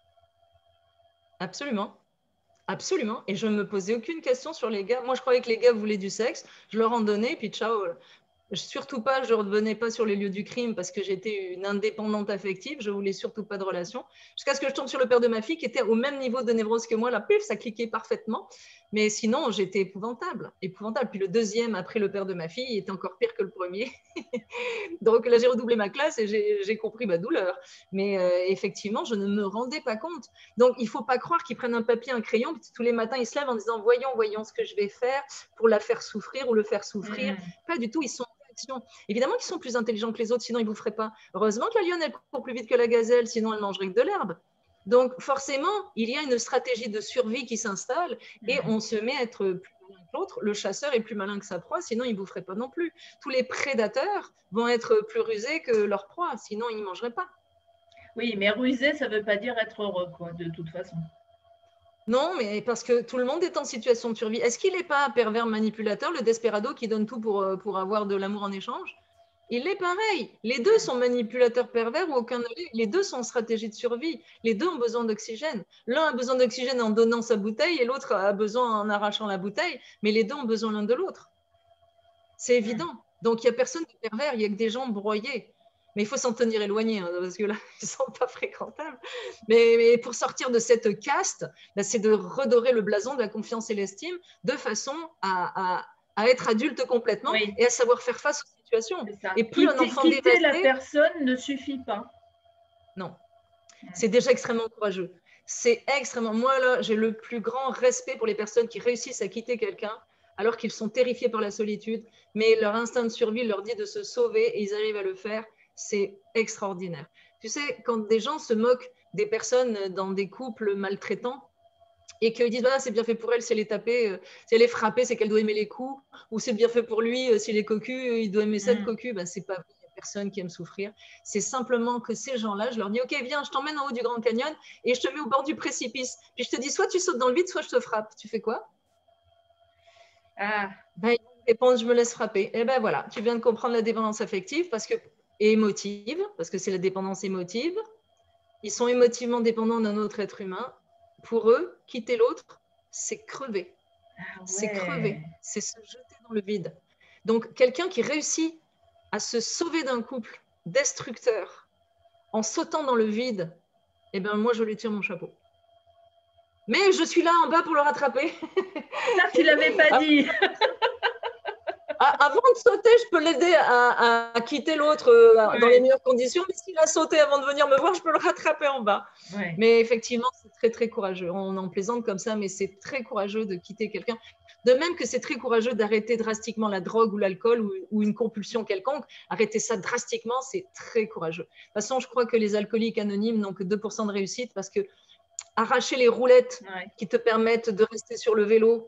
Absolument. Absolument. Et je ne me posais aucune question sur les gars. Moi, je croyais que les gars voulaient du sexe. Je leur en donnais, puis ciao. Surtout pas, je ne revenais pas sur les lieux du crime parce que j'étais une indépendante affective. Je ne voulais surtout pas de relation. Jusqu'à ce que je tombe sur le père de ma fille qui était au même niveau de névrose que moi. Là, pif, ça cliquait parfaitement. Mais sinon, j'étais épouvantable. épouvantable. Puis le deuxième, après le père de ma fille, était encore pire que le premier. Donc là, j'ai redoublé ma classe et j'ai compris ma douleur. Mais euh, effectivement, je ne me rendais pas compte. Donc, il ne faut pas croire qu'ils prennent un papier, un crayon, puis tous les matins, ils se lèvent en disant « Voyons, voyons ce que je vais faire pour la faire souffrir ou le faire souffrir. Mmh. » Pas du tout, ils sont en action. Évidemment qu'ils sont plus intelligents que les autres, sinon ils ne boufferaient pas. Heureusement que la lionne, elle court plus vite que la gazelle, sinon elle mangerait que de l'herbe. Donc, forcément, il y a une stratégie de survie qui s'installe et on se met à être plus malin que l'autre. Le chasseur est plus malin que sa proie, sinon il ne boufferait pas non plus. Tous les prédateurs vont être plus rusés que leur proie, sinon ils ne mangeraient pas. Oui, mais rusé, ça ne veut pas dire être heureux, quoi, de toute façon. Non, mais parce que tout le monde est en situation de survie. Est-ce qu'il n'est pas un pervers manipulateur, le desperado qui donne tout pour, pour avoir de l'amour en échange? Il est pareil. Les deux sont manipulateurs pervers ou aucun. Les deux sont en stratégie de survie. Les deux ont besoin d'oxygène. L'un a besoin d'oxygène en donnant sa bouteille et l'autre a besoin en arrachant la bouteille. Mais les deux ont besoin l'un de l'autre. C'est évident. Donc, il n'y a personne de pervers. Il n'y a que des gens broyés. Mais il faut s'en tenir éloigné hein, parce que là, ils ne sont pas fréquentables. Mais, mais pour sortir de cette caste, bah, c'est de redorer le blason de la confiance et l'estime de façon à, à, à être adulte complètement oui. et à savoir faire face aux situation. C'est ça. Et plus quitter, un enfant quitter la dévasté, personne ne suffit pas. non, c'est déjà extrêmement courageux. C'est extrêmement. Moi, là, j'ai le plus grand respect pour les personnes qui réussissent à quitter quelqu'un alors qu'ils sont terrifiés par la solitude, mais leur instinct de survie leur dit de se sauver et ils arrivent à le faire. C'est extraordinaire. Tu sais, quand des gens se moquent des personnes dans des couples maltraitants et qu'ils disent ah, c'est bien fait pour elle si elle est tapée, si elle est frappée, c'est qu'elle doit aimer les coups, ou c'est bien fait pour lui s'il est cocu, il doit aimer cette mmh. cocu, ben, c'est pas personne qui aime souffrir. C'est simplement que ces gens-là, je leur dis, OK, viens, je t'emmène en haut du Grand Canyon et je te mets au bord du précipice. Puis je te dis, soit tu sautes dans le vide, soit je te frappe. Tu fais quoi? Ah. Ben, ils répondent, je me laisse frapper. Et ben voilà, tu viens de comprendre la dépendance affective parce que, et émotive, parce que c'est la dépendance émotive. Ils sont émotivement dépendants d'un autre être humain. Pour eux, quitter l'autre, c'est crever. Ah ouais. C'est crever. C'est se jeter dans le vide. Donc, quelqu'un qui réussit à se sauver d'un couple destructeur en sautant dans le vide, eh bien, moi, je lui tire mon chapeau. Mais je suis là en bas pour le rattraper. Ça, tu ne l'avais pas dit. Avant de sauter, je peux l'aider à, à quitter l'autre euh, ouais. dans les meilleures conditions. Mais s'il a sauté avant de venir me voir, je peux le rattraper en bas. Ouais. Mais effectivement, c'est très, très courageux. On en plaisante comme ça, mais c'est très courageux de quitter quelqu'un. De même que c'est très courageux d'arrêter drastiquement la drogue ou l'alcool ou, ou une compulsion quelconque. Arrêter ça drastiquement, c'est très courageux. De toute façon, je crois que les alcooliques anonymes n'ont que deux pour cent de réussite parce que arracher les roulettes ouais. qui te permettent de rester sur le vélo,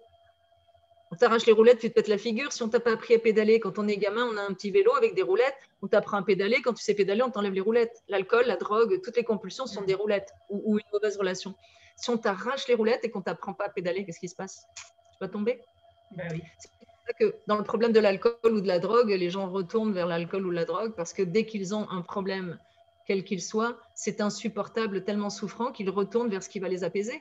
on t'arrache les roulettes, tu te pètes la figure. Si on t'a pas appris à pédaler, quand on est gamin, on a un petit vélo avec des roulettes. On t'apprend à pédaler. Quand tu sais pédaler, on t'enlève les roulettes. L'alcool, la drogue, toutes les compulsions sont des roulettes ou, ou une mauvaise relation. Si on t'arrache les roulettes et qu'on t'apprend pas à pédaler, qu'est-ce qui se passe? Tu vas tomber. Ben oui. C'est pour ça que dans le problème de l'alcool ou de la drogue, les gens retournent vers l'alcool ou la drogue parce que dès qu'ils ont un problème, quel qu'il soit, c'est insupportable, tellement souffrant qu'ils retournent vers ce qui va les apaiser.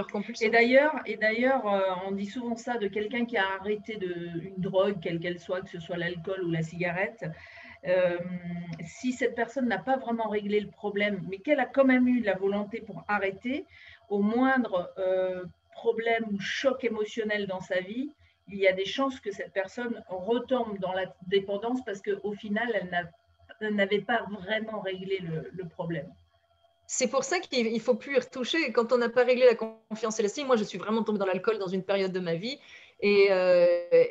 Et d'ailleurs, et d'ailleurs, euh, on dit souvent ça de quelqu'un qui a arrêté de, une drogue, quelle qu'elle soit, que ce soit l'alcool ou la cigarette. Euh, si cette personne n'a pas vraiment réglé le problème, mais qu'elle a quand même eu la volonté pour arrêter, au moindre euh, problème ou choc émotionnel dans sa vie, il y a des chances que cette personne retombe dans la dépendance parce qu'au final, elle n'avait pas vraiment réglé le, le problème. C'est pour ça qu'il ne faut plus y retoucher. Quand on n'a pas réglé la confiance et l'estime, moi, je suis vraiment tombée dans l'alcool dans une période de ma vie. Et, euh,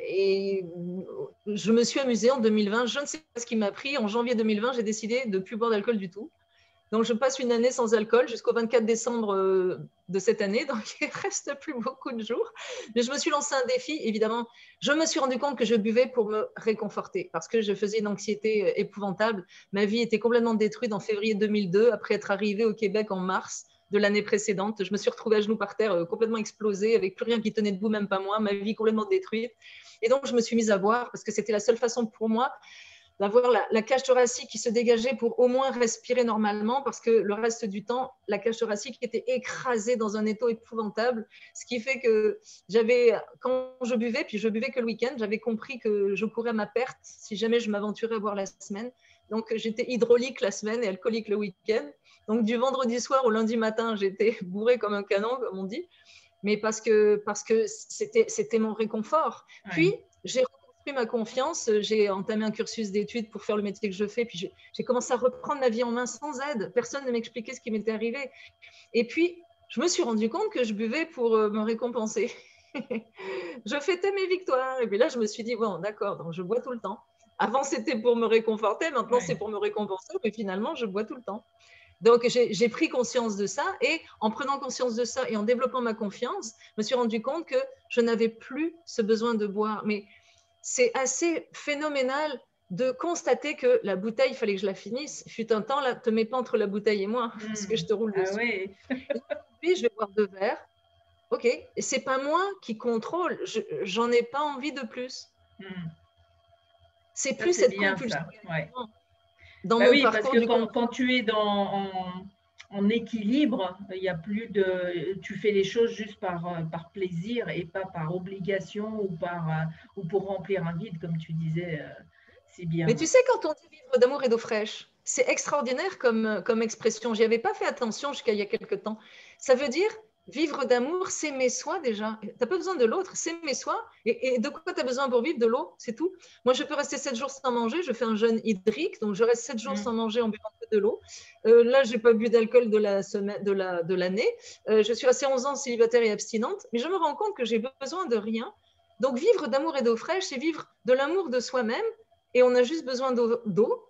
et je me suis amusée en deux mille vingt. Je ne sais pas ce qui m'a pris. En janvier deux mille vingt, j'ai décidé de ne plus boire d'alcool du tout. Donc, je passe une année sans alcool jusqu'au vingt-quatre décembre de cette année. Donc, il ne reste plus beaucoup de jours. Mais je me suis lancé un défi, évidemment. Je me suis rendu compte que je buvais pour me réconforter parce que je faisais une anxiété épouvantable. Ma vie était complètement détruite en février deux mille deux, après être arrivée au Québec en mars de l'année précédente. Je me suis retrouvée à genoux par terre, complètement explosée, avec plus rien qui tenait debout, même pas moi. Ma vie complètement détruite. Et donc, je me suis mise à boire parce que c'était la seule façon pour moi d'avoir la, la cage thoracique qui se dégageait pour au moins respirer normalement, parce que le reste du temps, la cage thoracique était écrasée dans un étau épouvantable, ce qui fait que j'avais, quand je buvais, puis je buvais que le week-end, j'avais compris que je courais à ma perte si jamais je m'aventurais à boire la semaine. Donc, j'étais hydraulique la semaine et alcoolique le week-end. Donc, du vendredi soir au lundi matin, j'étais bourrée comme un canon, comme on dit, mais parce que, parce que c'était, c'était mon réconfort. Ouais. Puis, j'ai ma confiance, j'ai entamé un cursus d'études pour faire le métier que je fais, puis j'ai commencé à reprendre ma vie en main sans aide, personne ne m'expliquait ce qui m'était arrivé, et puis je me suis rendu compte que je buvais pour me récompenser. Je fêtais mes victoires, et puis là je me suis dit bon d'accord, donc je bois tout le temps. Avant c'était pour me réconforter, maintenant ouais. c'est pour me récompenser, mais finalement je bois tout le temps. Donc, j'ai pris conscience de ça, et en prenant conscience de ça et en développant ma confiance, je me suis rendu compte que je n'avais plus ce besoin de boire. Mais c'est assez phénoménal de constater que la bouteille, il fallait que je la finisse. Fut un temps, là, te mets pas entre la bouteille et moi, mmh. parce que je te roule dessus. Ah oui. Puis, je vais boire deux verres. OK, et c'est pas moi qui contrôle. Je, j'en ai pas envie de plus. Mmh. C'est plus cette bien, compulsion. Ça. Ouais. Dans bah mon oui, parcours parce que du quand, quand tu es dans, en, en équilibre, il y a plus de, tu fais les choses juste par, par plaisir et pas par obligation ou, par, ou pour remplir un vide, comme tu disais, c'est bien. Mais tu sais, quand on dit vivre d'amour et d'eau fraîche, c'est extraordinaire comme, comme expression. J'y avais pas fait attention jusqu'à il y a quelque temps. Ça veut dire vivre d'amour, s'aimer soi déjà. Tu n'as pas besoin de l'autre, s'aimer soi. Et, et de quoi tu as besoin pour vivre? De l'eau, c'est tout. Moi, je peux rester sept jours sans manger. Je fais un jeûne hydrique, donc je reste sept jours Mm. sans manger en buvant que de l'eau. Euh, là, je n'ai pas bu d'alcool de la semaine, de la, de l'année. Euh, je suis restée onze ans célibataire et abstinente, mais je me rends compte que j'ai besoin de rien. Donc, vivre d'amour et d'eau fraîche, c'est vivre de l'amour de soi-même. Et on a juste besoin d'eau.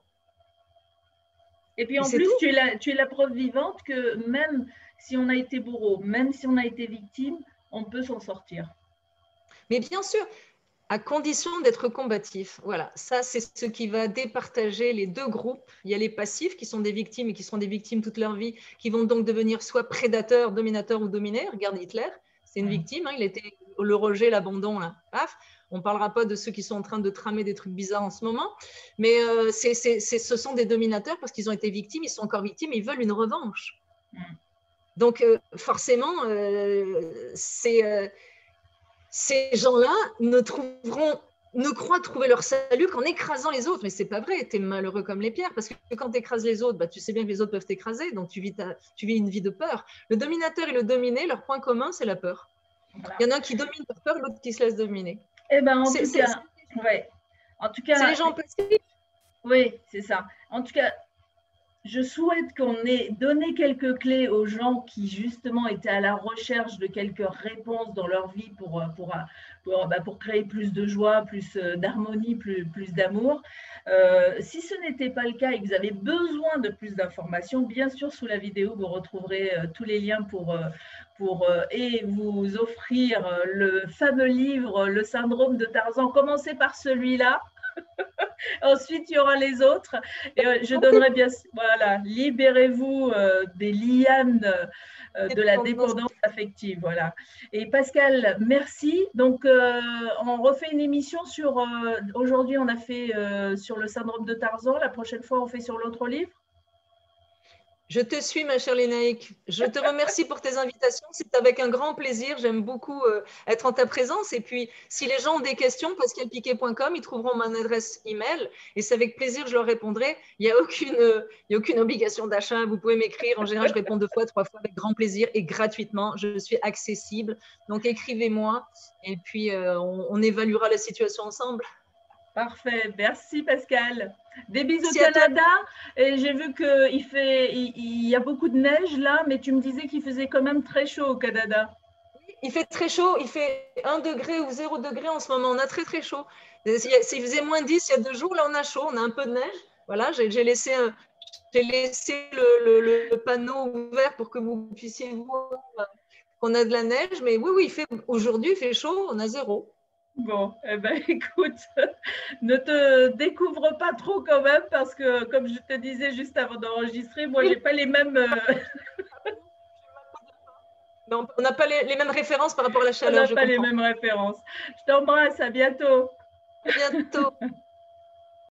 Et puis en c'est plus, tout. tu es, la, tu es la preuve vivante que même si on a été bourreau, même si on a été victime, on peut s'en sortir. Mais bien sûr, à condition d'être combatif. Voilà, ça c'est ce qui va départager les deux groupes. Il y a les passifs qui sont des victimes et qui seront des victimes toute leur vie, qui vont donc devenir soit prédateurs, dominateurs ou dominés. Regarde Hitler, c'est une victime, hein, il a été le rejet, l'abandon, là, paf. On ne parlera pas de ceux qui sont en train de tramer des trucs bizarres en ce moment, mais euh, c'est, c'est, c'est, ce sont des dominateurs parce qu'ils ont été victimes, ils sont encore victimes, ils veulent une revanche. Mm. Donc euh, forcément, euh, c'est... Euh, ces gens-là ne trouveront, ne croient trouver leur salut qu'en écrasant les autres. Mais c'est pas vrai, tu es malheureux comme les pierres, parce que quand tu écrases les autres, bah, tu sais bien que les autres peuvent t'écraser, donc tu vis, ta, tu vis une vie de peur. Le dominateur et le dominé, leur point commun, c'est la peur. Voilà. Il y en a un qui domine par peur, l'autre qui se laisse dominer. Eh ben, en c'est, tout cas, ouais. En tout cas, c'est les gens passifs. Oui, c'est ça. En tout cas, je souhaite qu'on ait donné quelques clés aux gens qui justement étaient à la recherche de quelques réponses dans leur vie pour, pour, pour, bah, pour créer plus de joie, plus d'harmonie, plus, plus d'amour. Euh, si ce n'était pas le cas et que vous avez besoin de plus d'informations, bien sûr, sous la vidéo, vous retrouverez euh, tous les liens pour, euh, pour euh, et vous offrir euh, le fameux livre, Le syndrome de Tarzan. Commencez par celui-là. Ensuite, il y aura les autres. Et euh, je donnerai bien, voilà, libérez-vous euh, des lianes euh, de la dépendance affective. Voilà. Et Pascal, merci. Donc, euh, on refait une émission sur, euh, aujourd'hui, on a fait euh, sur le syndrome de Tarzan. La prochaine fois, on fait sur l'autre livre. Je te suis, ma chère Lénaïque. Je te remercie pour tes invitations. C'est avec un grand plaisir. J'aime beaucoup euh, être en ta présence. Et puis, si les gens ont des questions, pascal piquet point com, ils trouveront mon adresse email. Et c'est avec plaisir que je leur répondrai. Il n'y a aucune, euh, il y a aucune obligation d'achat. Vous pouvez m'écrire. En général, je réponds deux fois, trois fois avec grand plaisir et gratuitement. Je suis accessible. Donc, écrivez-moi. Et puis, euh, on, on évaluera la situation ensemble. Parfait. Merci, Pascal. Des bisous au Canada. Et j'ai vu qu'il fait, il, il y a beaucoup de neige là, mais tu me disais qu'il faisait quand même très chaud au Canada. Oui, il fait très chaud. Il fait un degré ou zéro degré en ce moment. On a très, très chaud. Il faisait moins dix il y a deux jours. Là, on a chaud. On a un peu de neige. Voilà, j'ai laissé, j'ai laissé le, le, le panneau ouvert pour que vous puissiez voir qu'on a de la neige. Mais oui, oui, il fait aujourd'hui, il fait chaud. On a zéro. Bon, eh ben, écoute, ne te découvre pas trop quand même parce que, comme je te disais juste avant d'enregistrer, moi, je n'ai pas les mêmes… Euh... Non, on n'a pas les, les mêmes références par rapport à la chaleur. On n'a pas comprends. les mêmes références. Je t'embrasse, à bientôt. À bientôt.